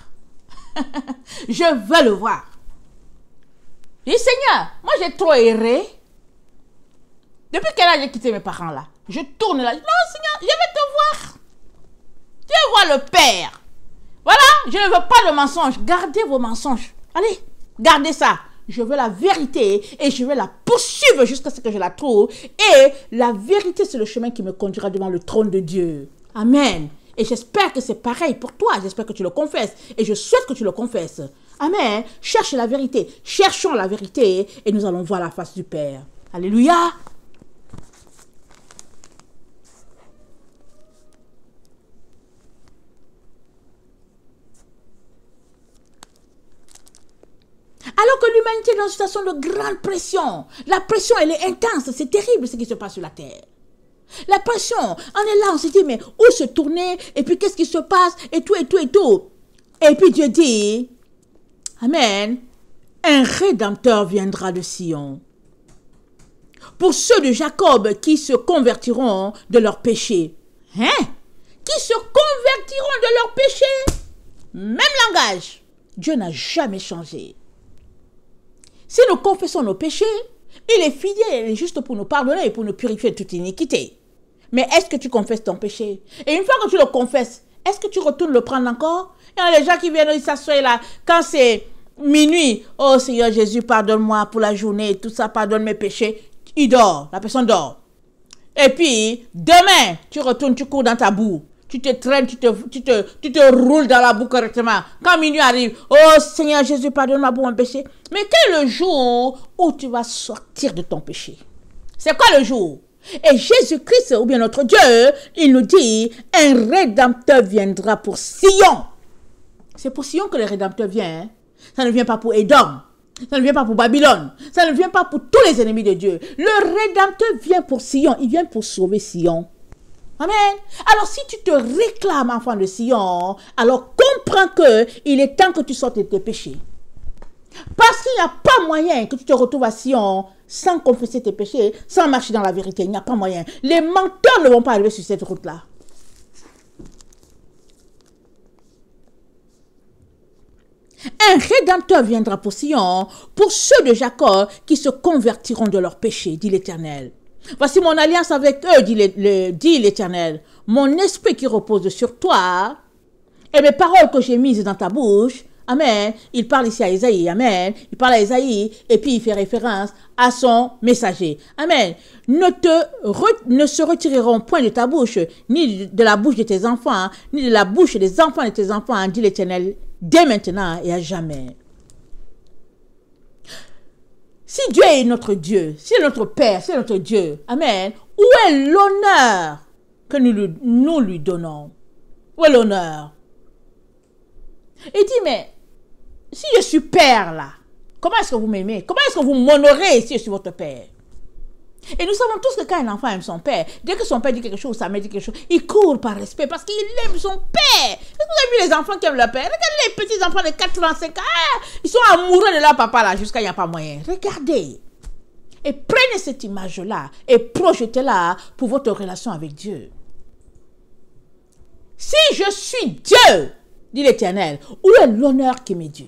Je veux le voir. Je dis, Seigneur, moi j'ai trop erré. Depuis quel âge j'ai quitté mes parents là? Je tourne là. Non, Seigneur, je vais te voir. Je veux voir le Père. Voilà, je ne veux pas de mensonges. Gardez vos mensonges. Allez, gardez ça. Je veux la vérité et je vais la poursuivre jusqu'à ce que je la trouve. Et la vérité, c'est le chemin qui me conduira devant le trône de Dieu. Amen. Et j'espère que c'est pareil pour toi. J'espère que tu le confesses. Et je souhaite que tu le confesses. Amen. Cherche la vérité. Cherchons la vérité. Et nous allons voir la face du Père. Alléluia. Alors que l'humanité est dans une situation de grande pression. La pression, elle est intense. C'est terrible ce qui se passe sur la terre. La pression. On est là, on se dit, mais où se tourner? Et puis, qu'est-ce qui se passe? Et tout, et tout, et tout. Et puis, Dieu dit, Amen, un rédempteur viendra de Sion. Pour ceux de Jacob qui se convertiront de leurs péchés. Hein? Qui se convertiront de leurs péchés? Même langage. Dieu n'a jamais changé. Si nous confessons nos péchés, il est fidèle et juste pour nous pardonner et pour nous purifier de toute iniquité. Mais est-ce que tu confesses ton péché? Et une fois que tu le confesses, est-ce que tu retournes le prendre encore? Il y a des gens qui viennent s'asseoir là, quand c'est minuit, oh Seigneur Jésus, pardonne-moi pour la journée, tout ça, pardonne mes péchés. Il dort, la personne dort. Et puis, demain, tu retournes, tu cours dans ta boue. Tu te traînes, tu te, tu, te, tu te roules dans la boue correctement. Quand minuit arrive, oh Seigneur Jésus, pardonne-moi pour mon péché. Mais quel est le jour où tu vas sortir de ton péché? C'est quoi le jour? Et Jésus-Christ, ou bien notre Dieu, il nous dit, un rédempteur viendra pour Sion. C'est pour Sion que le rédempteur vient. Hein? Ça ne vient pas pour Édom. Ça ne vient pas pour Babylone. Ça ne vient pas pour tous les ennemis de Dieu. Le rédempteur vient pour Sion. Il vient pour sauver Sion. Amen. Alors si tu te réclames enfant de Sion, alors comprends que il est temps que tu sortes de tes péchés. Parce qu'il n'y a pas moyen que tu te retrouves à Sion sans confesser tes péchés, sans marcher dans la vérité. Il n'y a pas moyen. Les menteurs ne vont pas arriver sur cette route-là. Un rédempteur viendra pour Sion, pour ceux de Jacob qui se convertiront de leurs péchés, dit l'Éternel. Voici mon alliance avec eux, dit l'Éternel. Mon esprit qui repose sur toi et mes paroles que j'ai mises dans ta bouche. Amen. Il parle ici à Isaïe. Amen. Il parle à Isaïe et puis il fait référence à son messager. Amen. Ne, te re, ne se retireront point de ta bouche, ni de la bouche de tes enfants, ni de la bouche des enfants de tes enfants, dit l'Éternel, dès maintenant et à jamais. Si Dieu est notre Dieu, si c'est notre Père, si c'est notre Dieu, amen, où est l'honneur que nous, lui, nous lui donnons? Où est l'honneur? Il dit, mais si je suis Père là, comment est-ce que vous m'aimez? Comment est-ce que vous m'honorez si je suis votre Père? Et nous savons tous que quand un enfant aime son père, dès que son père dit quelque chose, sa mère dit quelque chose, il court par respect parce qu'il aime son père. Est-ce que vous avez vu les enfants qui aiment leur père? Regardez les petits enfants de quatre ans, cinq ans, ah, ils sont amoureux de leur papa là jusqu'à il n'y a pas moyen. Regardez. Et prenez cette image-là et projetez-la pour votre relation avec Dieu. Si je suis Dieu, dit l'Éternel, où est l'honneur qui m'est dû?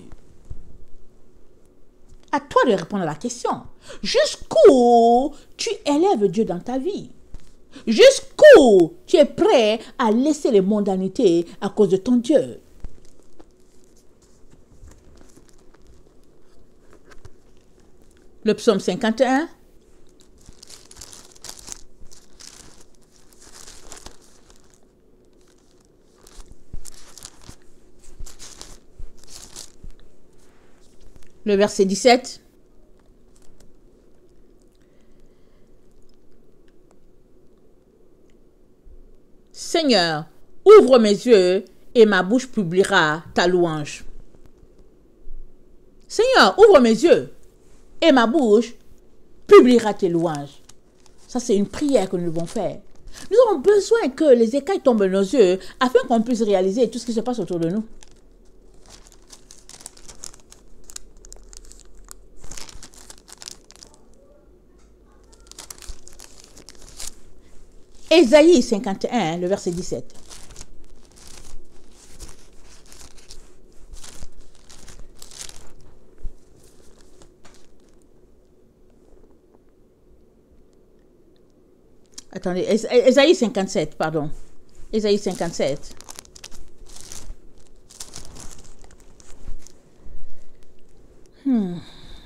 À toi de répondre à la question. Jusqu'où tu élèves Dieu dans ta vie? Jusqu'où tu es prêt à laisser les mondanités à cause de ton Dieu? Le psaume cinquante et un. Le verset dix-sept. Seigneur, ouvre mes yeux et ma bouche publiera ta louange. Seigneur, ouvre mes yeux et ma bouche publiera tes louanges. Ça, c'est une prière que nous devons faire. Nous avons besoin que les écailles tombent dans nos yeux afin qu'on puisse réaliser tout ce qui se passe autour de nous. Ésaïe cinquante et un, le verset dix-sept. Attendez, Ésaïe cinquante-sept, pardon. Ésaïe cinquante-sept. Hmm.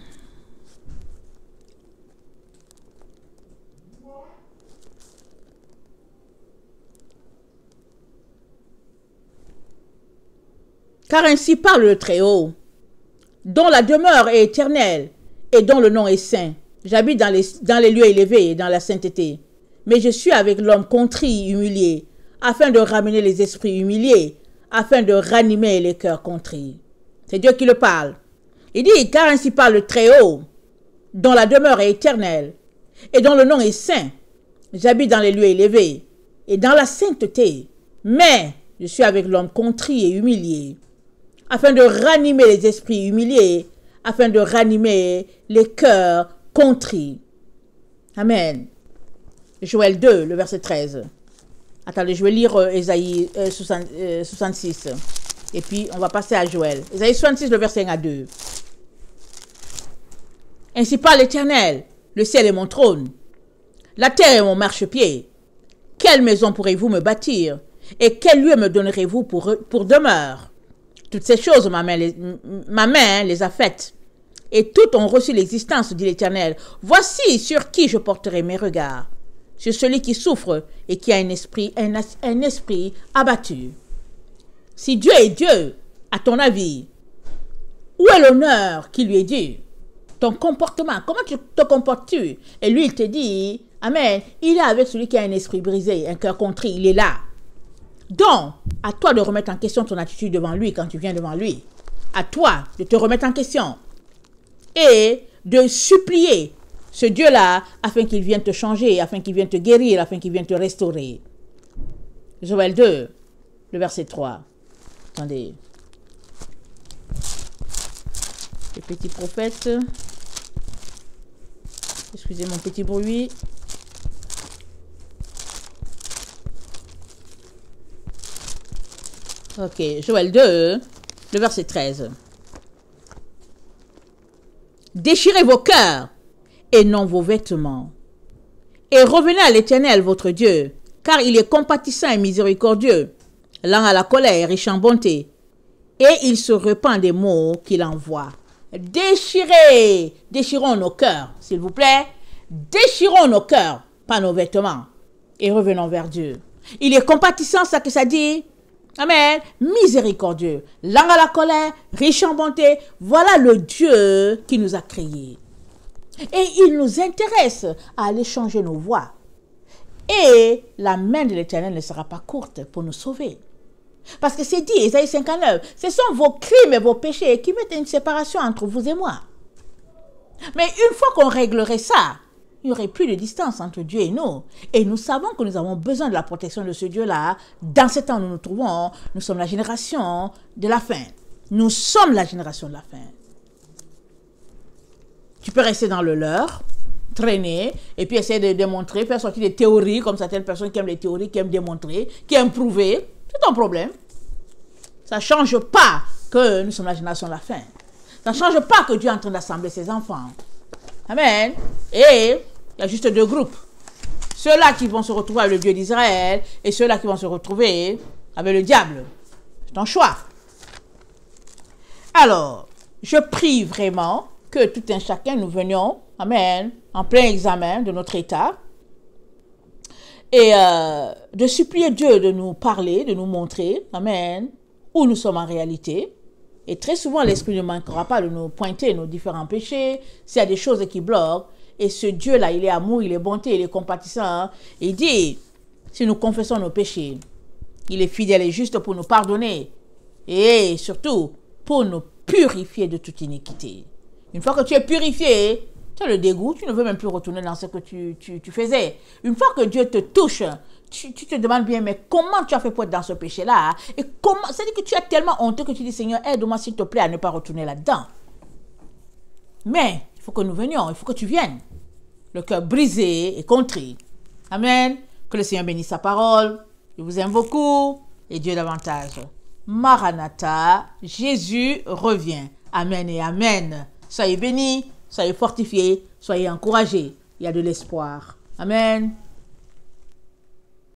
Car ainsi parle le Très-Haut, dont la demeure est éternelle et dont le nom est saint. J'habite dans les, dans les lieux élevés et dans la sainteté. Mais je suis avec l'homme contrit, humilié, afin de ramener les esprits humiliés, afin de ranimer les cœurs contrits. C'est Dieu qui le parle. Il dit, car ainsi parle le Très-Haut, dont la demeure est éternelle et dont le nom est saint. J'habite dans les lieux élevés et dans la sainteté, mais je suis avec l'homme contrit et humilié, afin de ranimer les esprits humiliés, afin de ranimer les cœurs contrits. Amen. Joël deux, le verset treize. Attendez, je vais lire euh, Ésaïe euh, soixante-six. Et puis, on va passer à Joël. Ésaïe soixante-six, le verset un à deux. Ainsi parle l'Éternel, le ciel est mon trône, la terre est mon marchepied. Quelle maison pourrez-vous me bâtir? Et quel lieu me donnerez-vous pour, pour demeure? Toutes ces choses, ma main, les, ma main les a faites. Et toutes ont reçu l'existence, dit l'Éternel. Voici sur qui je porterai mes regards. Sur celui qui souffre et qui a un esprit, un, un esprit abattu. Si Dieu est Dieu, à ton avis, où est l'honneur qui lui est dû? Ton comportement, comment tu te comportes-tu? Et lui, il te dit, amen, il est avec celui qui a un esprit brisé, un cœur contrit, il est là. Donc, à toi de remettre en question ton attitude devant lui quand tu viens devant lui. À toi de te remettre en question et de supplier ce Dieu-là afin qu'il vienne te changer, afin qu'il vienne te guérir, afin qu'il vienne te restaurer. Joël deux, le verset trois. Attendez. Le petit prophète. Excusez mon petit bruit. Ok, Joël deux, le verset treize. Déchirez vos cœurs et non vos vêtements, et revenez à l'Éternel votre Dieu, car il est compatissant et miséricordieux, lent à la colère, riche en bonté, et il se repent des maux qu'il envoie. Déchirez, déchirons nos cœurs, s'il vous plaît, déchirons nos cœurs, pas nos vêtements, et revenons vers Dieu. Il est compatissant, ça que ça dit. Amen. Miséricordieux, lent à la colère, riche en bonté. Voilà le Dieu qui nous a créés. Et il nous intéresse à aller changer nos voies. Et la main de l'Éternel ne sera pas courte pour nous sauver. Parce que c'est dit, Ésaïe cinquante-neuf, ce sont vos crimes et vos péchés qui mettent une séparation entre vous et moi. Mais une fois qu'on réglerait ça, il n'y aurait plus de distance entre Dieu et nous. Et nous savons que nous avons besoin de la protection de ce Dieu-là. Dans ce temps où nous nous trouvons, nous sommes la génération de la fin. Nous sommes la génération de la fin. Tu peux rester dans le leurre, traîner, et puis essayer de démontrer, faire sortir des théories, comme certaines personnes qui aiment les théories, qui aiment démontrer, qui aiment prouver. C'est ton problème. Ça ne change pas que nous sommes la génération de la fin. Ça ne change pas que Dieu est en train d'assembler ses enfants. Amen. Et il y a juste deux groupes. Ceux-là qui vont se retrouver avec le Dieu d'Israël et ceux-là qui vont se retrouver avec le diable. C'est ton choix. Alors, je prie vraiment que tout un chacun, nous venions, amen, en plein examen de notre état et euh, de supplier Dieu de nous parler, de nous montrer, amen, où nous sommes en réalité. Et très souvent, l'Esprit ne manquera pas de nous pointer nos différents péchés, s'il y a des choses qui bloquent. Et ce Dieu-là, il est amour, il est bonté, il est compatissant. Il dit, si nous confessons nos péchés, il est fidèle et juste pour nous pardonner. Et surtout, pour nous purifier de toute iniquité. Une fois que tu es purifié, tu as le dégoût, tu ne veux même plus retourner dans ce que tu, tu, tu faisais. Une fois que Dieu te touche, tu, tu te demandes bien, mais comment tu as fait pour être dans ce péché-là? Et comment, c'est-à-dire que tu es tellement honteux que tu dis, Seigneur, aide-moi s'il te plaît à ne pas retourner là-dedans. Mais, il faut que nous venions, il faut que tu viennes. Le cœur brisé et contrit. Amen. Que le Seigneur bénisse sa parole. Je vous aime beaucoup. Et Dieu davantage. Maranatha, Jésus revient. Amen et amen. Soyez bénis, soyez fortifiés, soyez encouragés. Il y a de l'espoir. Amen.